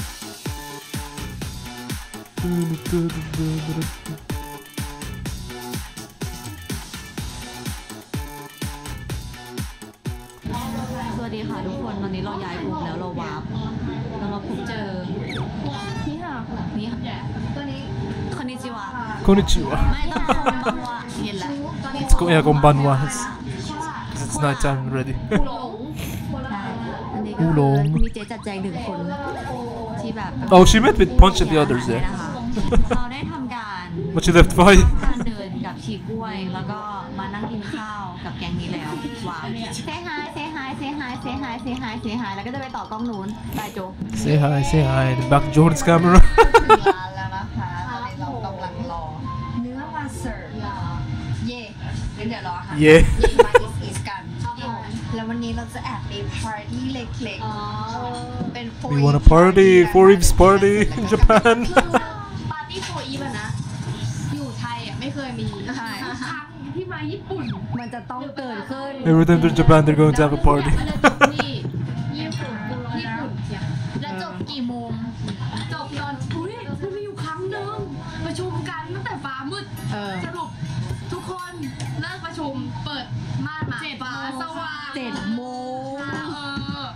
สวัสดีค่ะทุกคนตอนนี้เราย้ายกลุ่มแล้วเราวาร์ปเรามาพบเจอนี่ค่ะนี่ค่ะตัวนี้คอนนิจิวะ Konnichiwa. ไม่ต้องคอนบันวะเย็นแล้ว It's go yeah, konbanwa. It's, it's night time already. อันนี้ก็มีเจ๊จัดใจหนึ่งคนที่แบบ Oh, she met with Punch and the others there. เราได้ทำการ But she left by. การเดินกับชีกล้วยแล้วก็มานั่งกินข้าวกับแกงนี้แล้วว้าวเซฮายเซฮายเซฮายเซฮายเซฮายเซฮายแล้วก็จะไปต่อกล้องนู้นไปโจ Say hi, say hi. The back Jordan's camera. ถึงร้านแล้วนะคะตอนนี้เรากำลังรอเนื้อมาเสิร์ฟเย่เดี๋ยวรอค่ะ Yeah. มาอีสอีสกันแล้ววันนี้เราจะแอบไปปาร์ตี้เล็กๆเป็น We want a party, four Eves party in Japan. ปาร์ตี้โฟอีฟอะนะอยู่ไทยอะไม่เคยมีใช่ครั้งที่มาญี่ปุ่นมันจะต้องเกิดขึ้น Every time they're in Japan, they're going to have a party. ที่ญี่ปุ่นญี่ปุ่นแล้วจบกี่โมงจบตอนอุ้ยมันมีอยู่ครั้งหนึ่งประชุมกันตั้งแต่ฟ้ามืดสรุปทุกคนเลิกประชุมเปิดม่านมาฟ้าสว่างเจ็ดโมง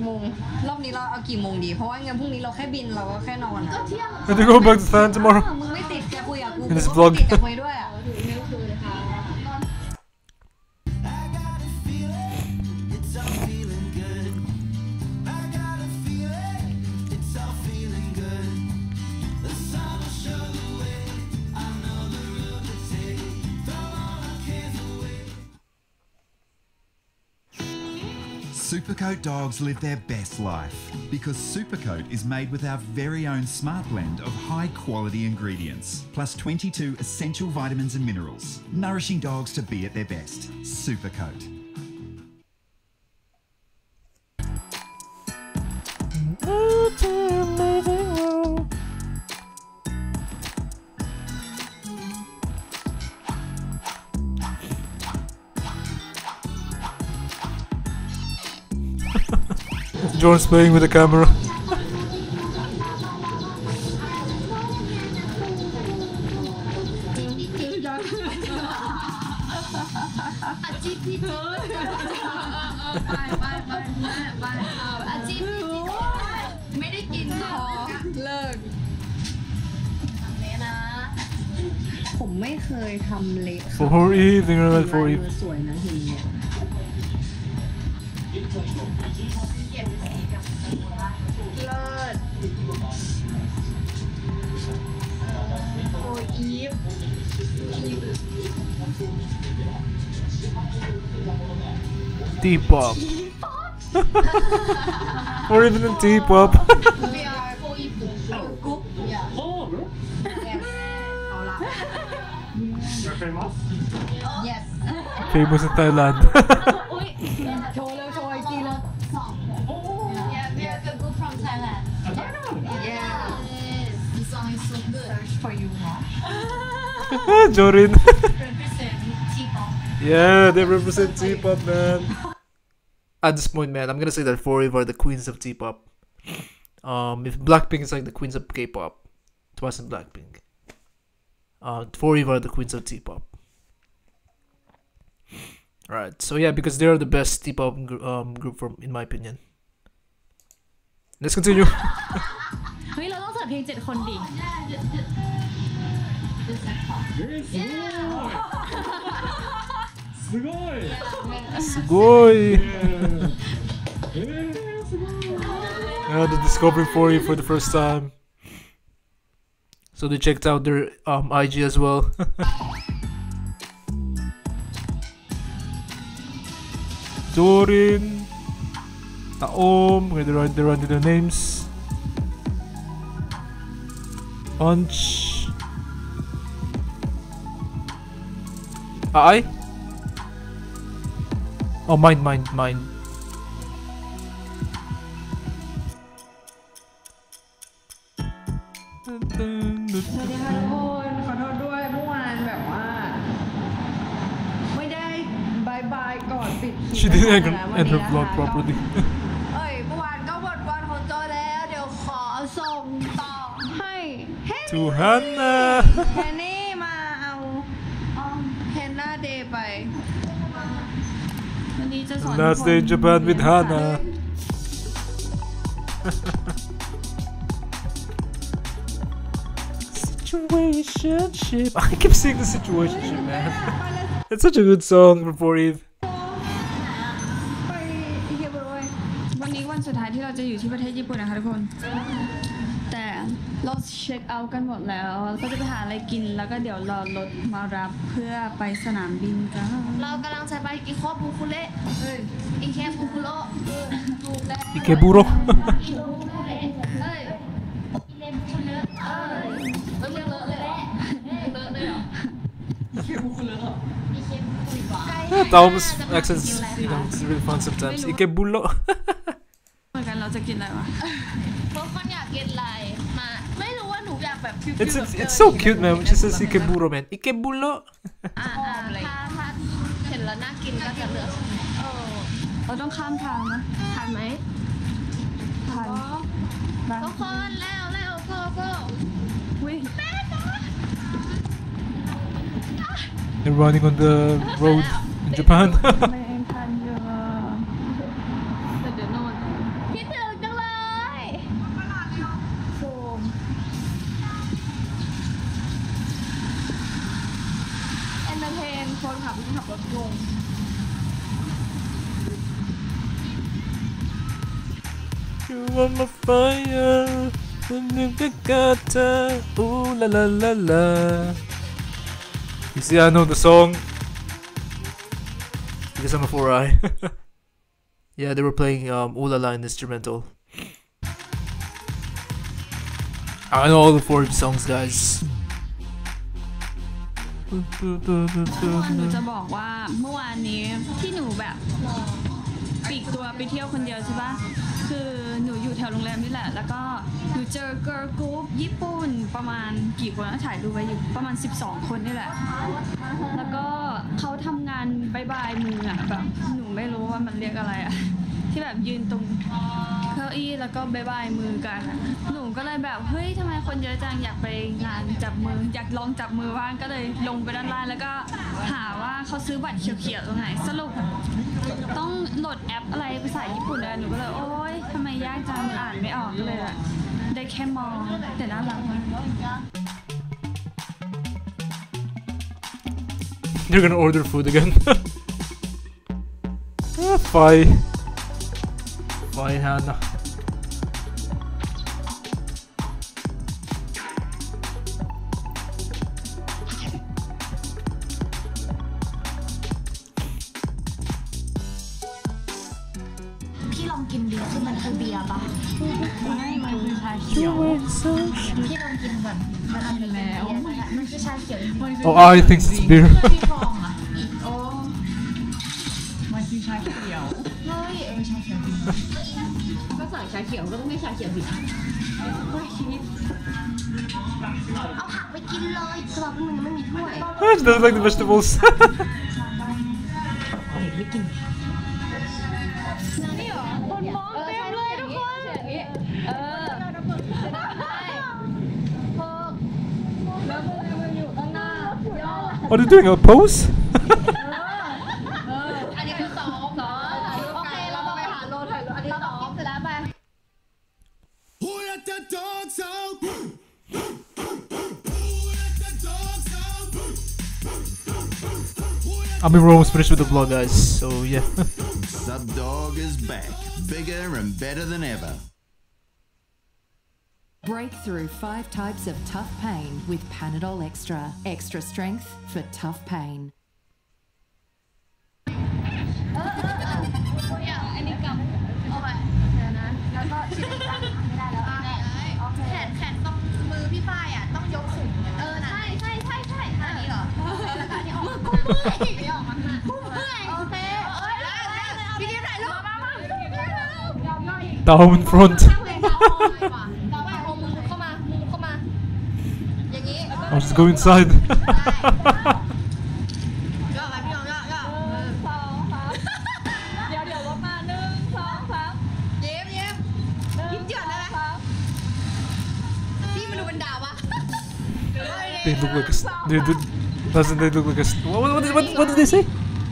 โมงรอบนี้เราเอากี่โมงดีเพราะว่างั้นพรุ่งนี้เราแค่บินเราก็แค่นอนก็เที่ยง I have to go back to Thailand tomorrow. มึงไม่ติดจะคุยกับกู In this กู vlog. ติดจะคุยด้วยอ่ะ Supercoat dogs live their best life because Supercoat is made with our very own smart blend of high quality ingredients, plus twenty-two essential vitamins and minerals, nourishing dogs to be at their best. Supercoat. John's playing with the camera. For Eve, they're like for Eve. ทีป๊อป or even a T-pop. Yes. Famous in Thailand. Show เร็วโชว์ไอจีเลยYeah, we are the group from Thailand. Yeah. This song is so good. Search for you, Jorin. Represent T-pop. Yeah, they represent T-pop, man. At this point, man, I'm gonna say that four Eve are the queens of T-pop. Um, if Blackpink is like the queens of K-pop, Twice and Blackpink. Uh, four Eve are the queens of T-pop. Alright, so yeah, because they are the best T-pop gr um, group from, in my opinion. Let's continue. เฮ้ยเราต้องเสิร์ฟเพลงเจ็ดคนดิすごい すごい Yeah, they're discovering four Eve for the first time. So they checked out their um, I G as well. Jorin, Taom, where they're, they're under their names. Punch. I? Oh, mine, mine, mine. สวัสดีค่ะทุกคนขอโทษด้วยเมื่อวานแบบว่าไม่ได้บายบายก่อนปิดคลิป She didn't end her vlog properly. เอ้ยเมื่อวานก็หมดวันของโจแล้วเดี๋ยวขอส่งต่อให้เฮน To Hannah. เฮนนี่มาเอาเฮนน่าเดย์ไปวันนี้จะสอน Last day in Japan with Hannah. Situationship. I keep saying the situationship, man. It's such a good song for four Eve. ไปเฮียบอยวันนี้วันสุดท้ายที่เราจะอยู่ที่ประเทศญี่ปุ่นนะคะทุกคน แต่เราเช็คเอาท์กันหมดแล้วก็จะไปหาอะไรกินแล้วก็เดี๋ยวรอรถมารับเพื่อไปสนามบินกันเรากำลังจะไปอีคอบุคุเระเอ้ยอีแคบุคุโระถูกแล้ว Ikeburo. เอ้ยอีเลบุคุเระเอ้ยเอ้ยเลอะเลยเลอะเลยเหรออีเคบุคุเระ Taom's accents, you know, it's really fun sometimes. Ikebulo. เหมือนกันเราจะกินอะไรวะทุกคนอยากกินอะไรมาไม่รู้ว่าหนูอยากแบบฟิวๆ It's it's, it's so cute, man. When she says Ikeburo, man. Ikebulo. อ่าถ้าถ้าเห็นแล้วน่ากินก็จะเลือกเออเราต้องข้ามทางนะทันไหมทันทุกคนแล้วแล้วโก้โก้วิ่ง They're running on the road in Japan. ไม่ทันเยอะแต่เดี๋ยวนอนพี่ You are my fire, ooh la la la la. You see, I know the song because I'm a four eye. Yeah, they were playing um, Ooh La La in instrumental. I know all the four songs, guys. หนูจะบอกว่าเมื่อวานนี้ที่หนูแบบปลีกตัวไปเที่ยวคนเดียวใช่ปะคือหนูอยู่แถวโรงแรมนี่แหละแล้วก็หนูเจอเกิร์ลกรุ๊ปญี่ปุ่นประมาณกี่คนถ่ายรูปไว้อยู่ประมาณสิบสองคนนี่แหละแล้วก็เขาทำงานบายบายมืออะแบบหนูไม่รู้ว่ามันเรียกอะไรอะที่แบบยืนตรงเก้าอี้แล้วก็บายบายมือกันอะหนูก็เลยแบบเฮ้ยทำไมคนเยอะจังอยากไปงานจับมืออยากลองจับมือบ้างก็เลยลงไปด้านล่างแล้วก็หาว่าเขาซื้อบัตรเขียวๆตรงไหนสรุปต้องโหลดแอปอะไรภาษาญี่ปุ่นเลยหนูก็เลยโอ๊ยทำไมยากจังอ่านไม่ออกก็เลยอะได้แค่มองแต่น่ารักมาก You're gonna order food again. Ah, fine. Fine, Hannah. พี่ลองกินดิคือมันคือเบียร์ปะไม่มันคือชาเขียวพี่ลองกินก่อนมันอันนี้แล้วมันคือชาเขียว Oh, I think it's beer. พี่ฟองอ่ะโอ้มันคือชาเขียวเฮ้ยเออชาเขียวก็สั่งชาเขียวก็ต้องไม่ชาเขียวดิเฮ้ยชีวิตเอาผักไปกินเลยสำหรับมึงไม่มีถ้วย She doesn't like the vegetables. เด็กไม่กินนี่เหรอคนมองเต็มเลยทุกคนเออ What are you doing? A pose? อันนี้คือสองสองโอเคเราไปหาโลถ่ายอันนี้สองเสร็จแล้วไป Who let the dogs out? I mean, we're almost finished with the vlog, guys. So yeah. Subdog is back, bigger and better than ever. Break through five types of tough pain with Panadol Extra. Extra strength for tough pain. อันนี้กับเอาไปเดี๋ยวนะแล้วก็ชิ้นไม่ได้แล้วแขนแขนตรงมือพี่ฝ้ายอ่ะต้องยกสูงเออใช่ใช่ใช่ใช่อันนี้เหรอแล้วก็อันนี้ออกมือกูเมื่อยไม่ออกมากูเมื่อยโอเคเอ้ยพี่ดิวถ่ายรูปมามา Down in front. I'll just go inside. เดี๋ยวเดี๋ยวลบมาหนึ่งสองสามเย็บเย็บยิ้มเจือนได้ไหมพี่มันดูเป็นดาววะ They look like a. They, they, doesn't they look like a. What, what, what, what did they say?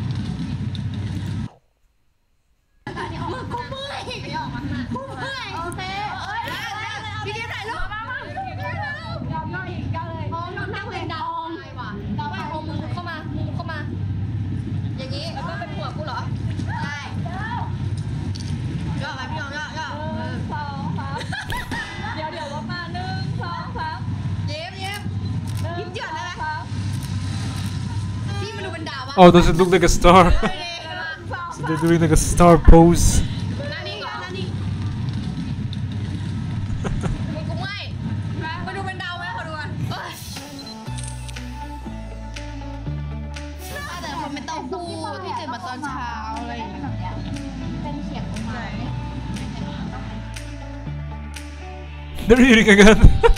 มือกูเมื่อยไม่ออกมากูเมื่อยโอเคพี่ดิวถ่ายรูปมามาเราหน่อยอีกกันเลยเราหน้าเป็นดาวว่ะเราไปเอามือเข้ามามือเข้ามาอย่างนี้แล้วก็เป็นหัวกูเหรอใช่ย่อไปพี่น้องย่อย่อหนึ่งสองสามเดี๋ยวเดี๋ยวลบมาหนึ่งสองสามเย็บเย็บยิ้มเจือนได้ไหมพี่มันดูเป็นดาววะ Oh, does it look like a star? So they're doing like a star pose. นั่นนี่ก่อนนั่นนี่มือกูเมื่อยมาดูเป็นดาวไหมขอดูก่อนแต่คนเป็นเต้าหู้ที่ตื่นมาตอนเช้าอะไรอย่างเงี้ยเป็นเขียงออกมา They're eating again.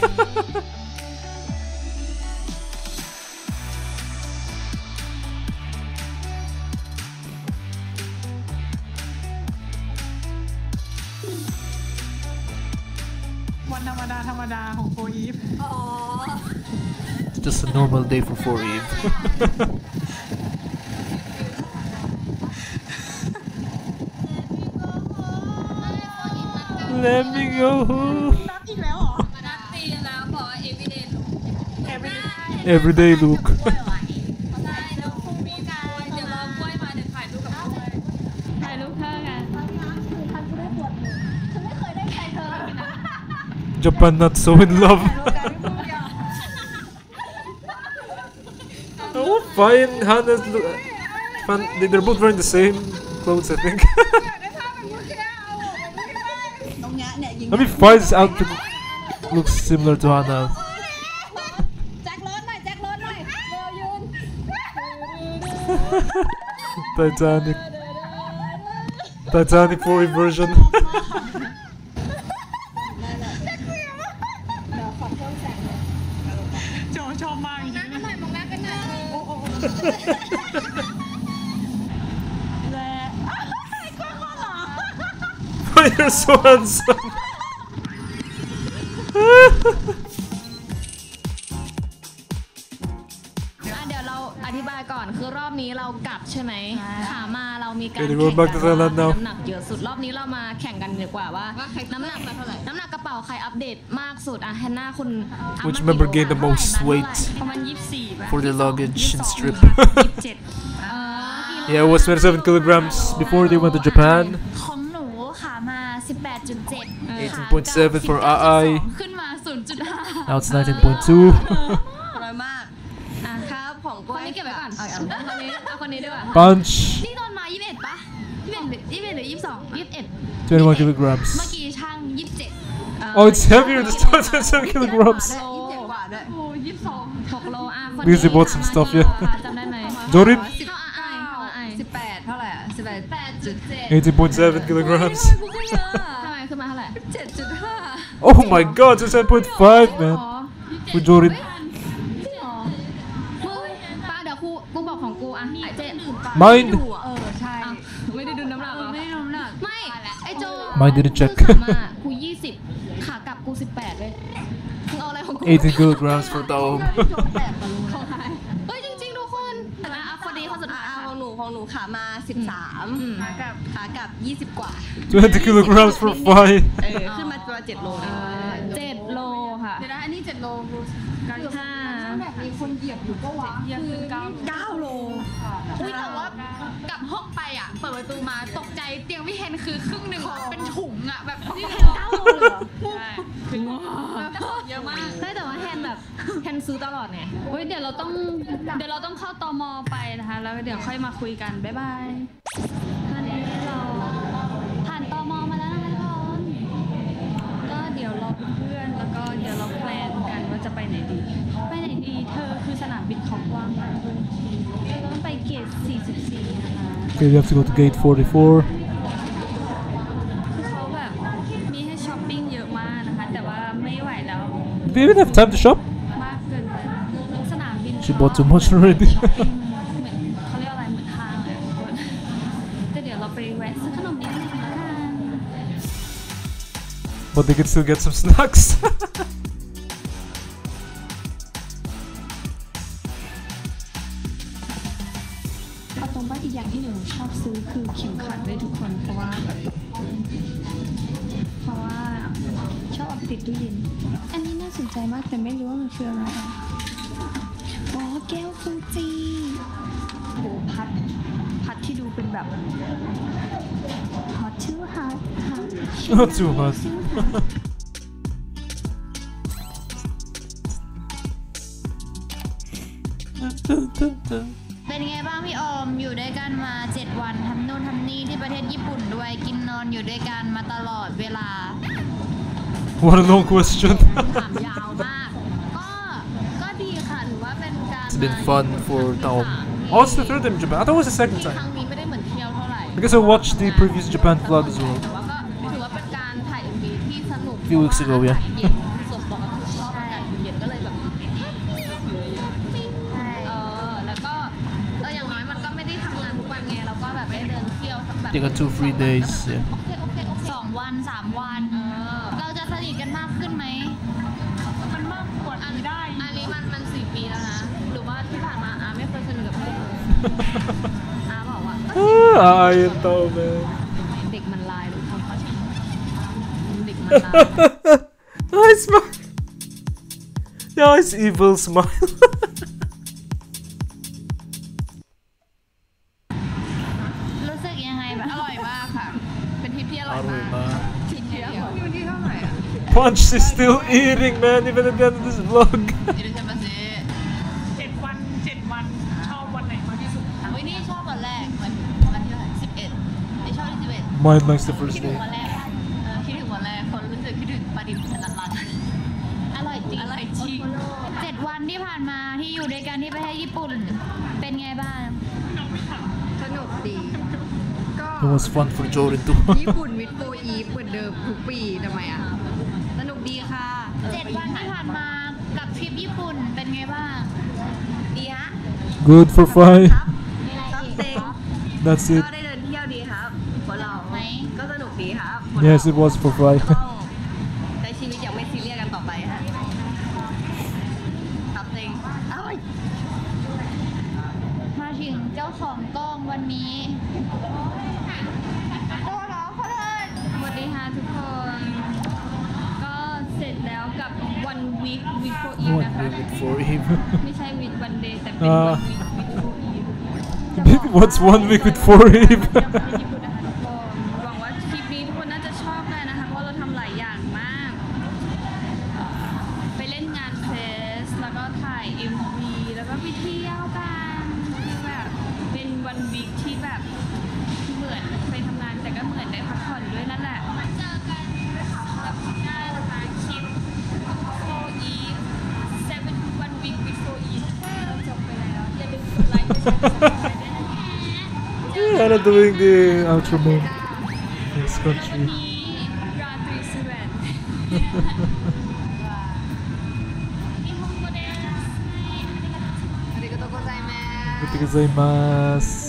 วันธรรมดาธรรมดาของโฟอีฟ Just a normal day for four Eve. Let me go home. นับอีกแล้วเหรอนับปีแล้วบอกว่า everyday look Everyday look. ใช่แล้วพรุ่งนี้เดี๋ยว Japan not so in love. Oh, fine. Hannah's fun. They're both wearing the same clothes, I think. I mean, Fine's outfit looks similar to Hannah. Titanic. Titanic four E version. โจชอบมากจริงๆ Why you're so handsome? เดี๋ยวเราอธิบายก่อนคือรอบนี้เรากลับใช่ไหมขามาเรามีการ Okay, แข่ง go กัน back to ว่า Thailand now. น้ำหนักเยอะสุดรอบนี้เรามาแข่งกันดีกว่าว่าน้ำหนักน้ำหนักกระเป๋าใครอัปเดตมากสุดอ่ะแฮนนาคุณ Which member gained the most weight ประมาณยี่สิบสี่ป่ะ for their luggage and strip? ยี่สิบเจ็ด Yeah, it was twenty-seven kilograms before they went to Japan. ของหนูขามา สิบแปดจุดเจ็ด eighteen point seven forอาไอขึ้นมา ศูนย์จุดห้า Now it's nineteen point two. น้อยมากอ่ะครับของกล้วยคนนี้เก็บไว้ก่อนเอาคนนี้เอาคนนี้ด้วย Punch. นี่ตอนมายี่สิบเอ็ดป่ะยี่สิบเอ็ดยี่สิบเอ็ดหรือยี่สิบสองยี่สิบเอ็ด twenty-one kilograms. เมื่อกี้ช่างยี่สิบเจ็ด Oh, it's heavier this time, twenty-seven kilograms. ยี่สิบเจ็ดกว่าด้วยโอ้ยี่สิบสองหกโลอ่ะคน Because they bought some stuff, yeah. จำได้ไหม Jorin? สิบเก้าสิบแปดเท่าไหร่อ่ะสิบแปดแปดจุดเจ็ด eighteen point seven kilograms. ทำไมขึ้นมาเท่าไหร่เจ็ดจุดห้า Oh my god, twenty-seven point five, man. For Jorin. จริงเหรอมึงป้าเดี๋ยวครูกูบอกของกูอ่ะไอเจ๊ Mine. เออใช่ไม่ได้ดูน้ำหนักเหรอไม่รู้หนักไม่ไอโจ Mine didn't check. กูยี่สิบขากลับกูสิบแปดเลยมึงเอาอะไรของกู eighteen kilograms for Taom. เฮ้ยจริงๆทุกคนแต่ละคนนี้คนสุดท้ายของหนูของหนูขามาสิบสามขากลับขากลับยี่สิบกว่า twenty kilograms for Five. เออขึ้นมาตัวเจ็ดโลเลยเจ็ดโลค่ะเดี๋ยวนะอันนี้เจ็ดโลกูห้าแบบมีคนเหยียบอยู่ก็วะเหยียบถึงเก้าเก้าโลอุ้ยแต่ว่ากลับห้องไปอ่ะเปิดประตูมาตกใจเตียงพี่เฮนคือครึ่งหนึ่งอะเป็นถุงอ่ะแบบพี่เฮนเก้าโลเลยเหรอใช่ถึงแต่ของเยอะมากเฮ้ยแต่ว่าแฮนแบบแฮนซื้อตลอดไงเฮ้ยเดี๋ยวเราต้องเดี๋ยวเราต้องเข้าตมไปนะคะแล้วเดี๋ยวค่อยมาคุยกันบ๊ายบายตอนนี้เราผ่านตมมาแล้วนะคะทุกคนก็เดี๋ยวรอเพื่อนแล้วก็เดี๋ยวเราแพลนกันว่าจะไปไหนดีไปไหนดีเธอคือสนามบินของกวางเราต้องไปเกตสี่สิบสี่นะคะ Okay, we have to go to gate forty-four. คือเขาแบบมีให้ช้อปปิ้งเยอะมากนะคะแต่ว่าไม่ไหวแล้ว Do they even have time to shop? มากเกินไปสนามบิน She bought too much already. เหมือนเขาเรียกอะไรเหมือนห้างเลยทุกคนแต่เดี๋ยวเราไปแวะซื้อขนมนิดนึงแล้วกัน But they can still get some snacks. เอาตรงบ้านอีกอย่างที่หนูชอบซื้อคือเข็มขัดด้วยทุกคนเพราะว่าเพราะว่าชอบเอาไปติดตู้เย็นอันนี้น่าสนใจมากแต่ไม่รู้ว่ามันคืออะไรอ๋อแก้วฟูจิโหพัดพัดที่ดูเป็นแบบ hot too hot hot Not too hot. เป็นไงบ้างพี่ออมอยู่ด้วยกันมาเจ็ดวันทำโน่นทำนี่ที่ประเทศญี่ปุ่นด้วยกินนอนอยู่ด้วยกันมาตลอดเวลา What a long question. ถามยาวมากก็ก็ดีค่ะถือว่าเป็นการ It's been fun for Taom. Oh, it's the third time in Japan. I thought it was the second ครั้ time. งนี้ไม่ได้เหมือนเที่ยวเท่าไหร่ Because I watched the previous Japan vlog as well. แต่ว่าก็ถือว่าเป็นการถ่าย เอ็ม วี ที่สนุก Few weeks ago, yeah. เย็นส่วนตัวก็คือชอบการอยู่เย็นก็เลยแบบเออแล้วก็เอออย่างน้อยมันก็ไม่ได้ทำงานทุกวันไงเราก็แบบได้เดินเที่ยวสักแบบ They got two free days. Yeah. โอเคโอเคโอเคสองวันสามวันเราจะสนิทกันมากขึ้นไหมมันมากกว่าอันได้อันนี้มันมันสี่ปีแล้วนะหรือว่าที่ผ่านมาอาไม่เคยสนิทกับใครเลยอาบอกว่า Ah, I am Taom, man. เด็กมันลายทุกคนเขาใช่เด็กมันลาย I smile. Yeah, it's evil smile. รู้สึกยังไงแบบอร่อยมากค่ะเป็นทริปที่อร่อยมาก Aroma. ทริปที่อร่อยอยู่ที่เท่าไหร่อ่ะ Punch is still eating, man, even at the end of this vlog. เจ็ดวันเจ็ดวันชอบวันไหนมากที่สุดวันนี้ชอบวันแรกวันวันที่เท่าไหร่สิบเอ็ดไม่ชอบที่สิบเอ็ด Mine likes the first คิดถึ day. งวันแรกเออคิดถึงวันแรกคนรู้สึกคิดถึงปลาดิบขนาดนั้นอร่อยจริงอร่อยจริงเจ็ดวันที่ผ่านมาที่อยู่ด้วยกันที่ประเทศญี่ปุ่นเป็นไงบ้างสนุกดี It was fun for Jordan too. ญี่ปุ่นวิดโฟอีฟเหมือนเดิมทุกปีทำไมอ่ะสนุกดีค่ะเจ็ดวันที่ผ่านมากับทริปญี่ปุ่นเป็นไงบ้างดีฮะ Good for five. ซับเต็ง That's it. ก็ได้เดินเที่ยวดีครับพวกเราไหมก็สนุกดีครับ Yes, it was for five. ใช้ชีวิตอย่างไม่ซีเรียสกันต่อไปฮะซับเต็งเอ้ยมาถึงเจ้าของกล้องวันนี้ตัวเหรอขอโทษสวัสดีค่ะทุกคนก็เสร็จแล้วกับ one week week for eve นะคะ One week for Eve. ไม่ใช่ week one day แต่เป็น one week week for eve What's one week with four Eve? หวังว่าคลิปนี้ทุกคนน่าจะชอบกันนะคะเพราะเราทำหลายอย่างมากไปเล่นงานเฟสแล้วก็ถ่าย เอ็ม วี แล้วก็ไปเที่ยวกันคือแบบเป็นวันวีคที่แบบเหมือนไปทำงานแต่ก็เหมือนได้พักผ่อนด้วยนั่นแหละเจอกันกับหน้านะคะคลิป four Eve seven one week before Eve เราจบไปแล้วอย่าลืมกดไลค์กดแชร์กด subscribe ด้วยนะคะ Yeah, I'm doing the outro man. This country. ราตรีสวัสดิ์ ありがとうございます。 Arigatou gozaimasu.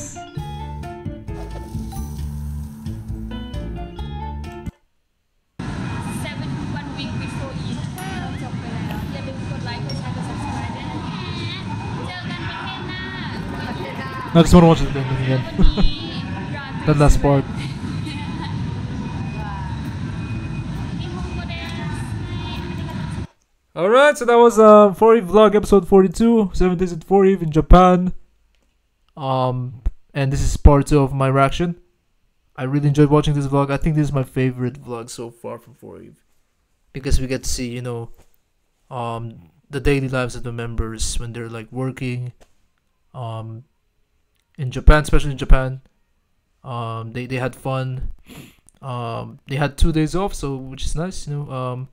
seven one week before Eve เราจบไปแล้วอย่าลืมกดไลค์กดแชร์กด subscribe ด้วยนะคะเจอกันประเทศหน้า I just want to watch the ending again. That last part. Alright, so that was uh, four Eve vlog episode forty-two, seven days at four Eve in Japan. Um, and this is part two of my reaction. I really enjoyed watching this vlog. I think this is my favorite vlog so far from four Eve. Because we get to see, you know, um, the daily lives of the members when they're like working. Um, in Japan, especially in Japan. Um, they, they had fun. Um, they had two days off, so which is nice, you know. Um,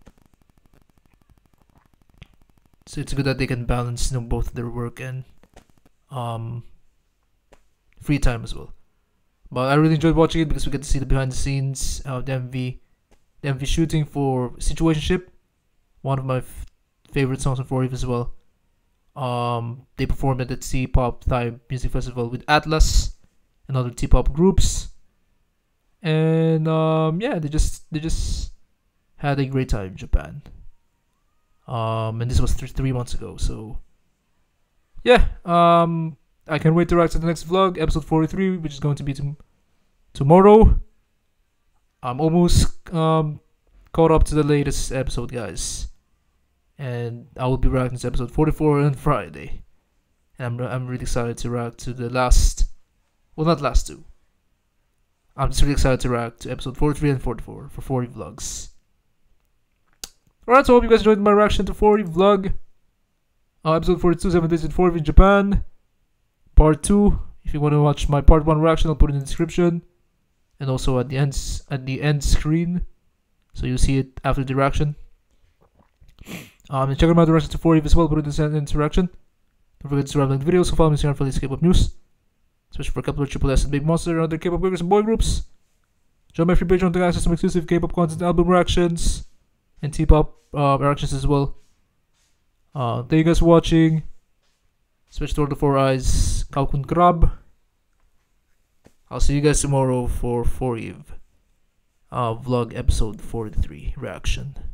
so it's good that they can balance, you know, both their work and um, free time as well. But I really enjoyed watching it because we get to see the behind the scenes of the M V, the M V shooting for Situationship, one of my f favorite songs on four Eve as well. Um, they performed at the T-pop Thai Music Festival with Atlas and other T-pop groups, and um, yeah, they just they just had a great time in Japan. Um, and this was th three months ago, so yeah. Um, I can't wait to react to the next vlog, episode forty-three, which is going to be tom tomorrow. I'm almost um caught up to the latest episode, guys. And I will be reacting to episode forty-four on Friday. And I'm, I'm really excited to react to the last, well, not last two. I'm just really excited to react to episode forty-three and forty-four for four Eve vlogs. Alright, so I hope you guys enjoyed my reaction to four Eve vlog. Uh, episode forty-two, seven days in four Eve in Japan. Part two. If you want to watch my part one reaction, I'll put it in the description. And also at the end, at the end screen. So you'll see it after the reaction. Um, and check out my directions to four Eve as well, put it in the interaction. Don't forget to subscribe to the video, so follow me on for the K-pop news. Especially for a couple of Triple S and Big Monster and other K-pop girls and boy groups. Join my free Patreon to get access to some exclusive K-pop content, album reactions, and T-pop uh, reactions as well. Uh, thank you guys for watching. Especially to all the four eyes, Kalkun Krab. I'll see you guys tomorrow for four Eve uh, vlog episode forty-three reaction.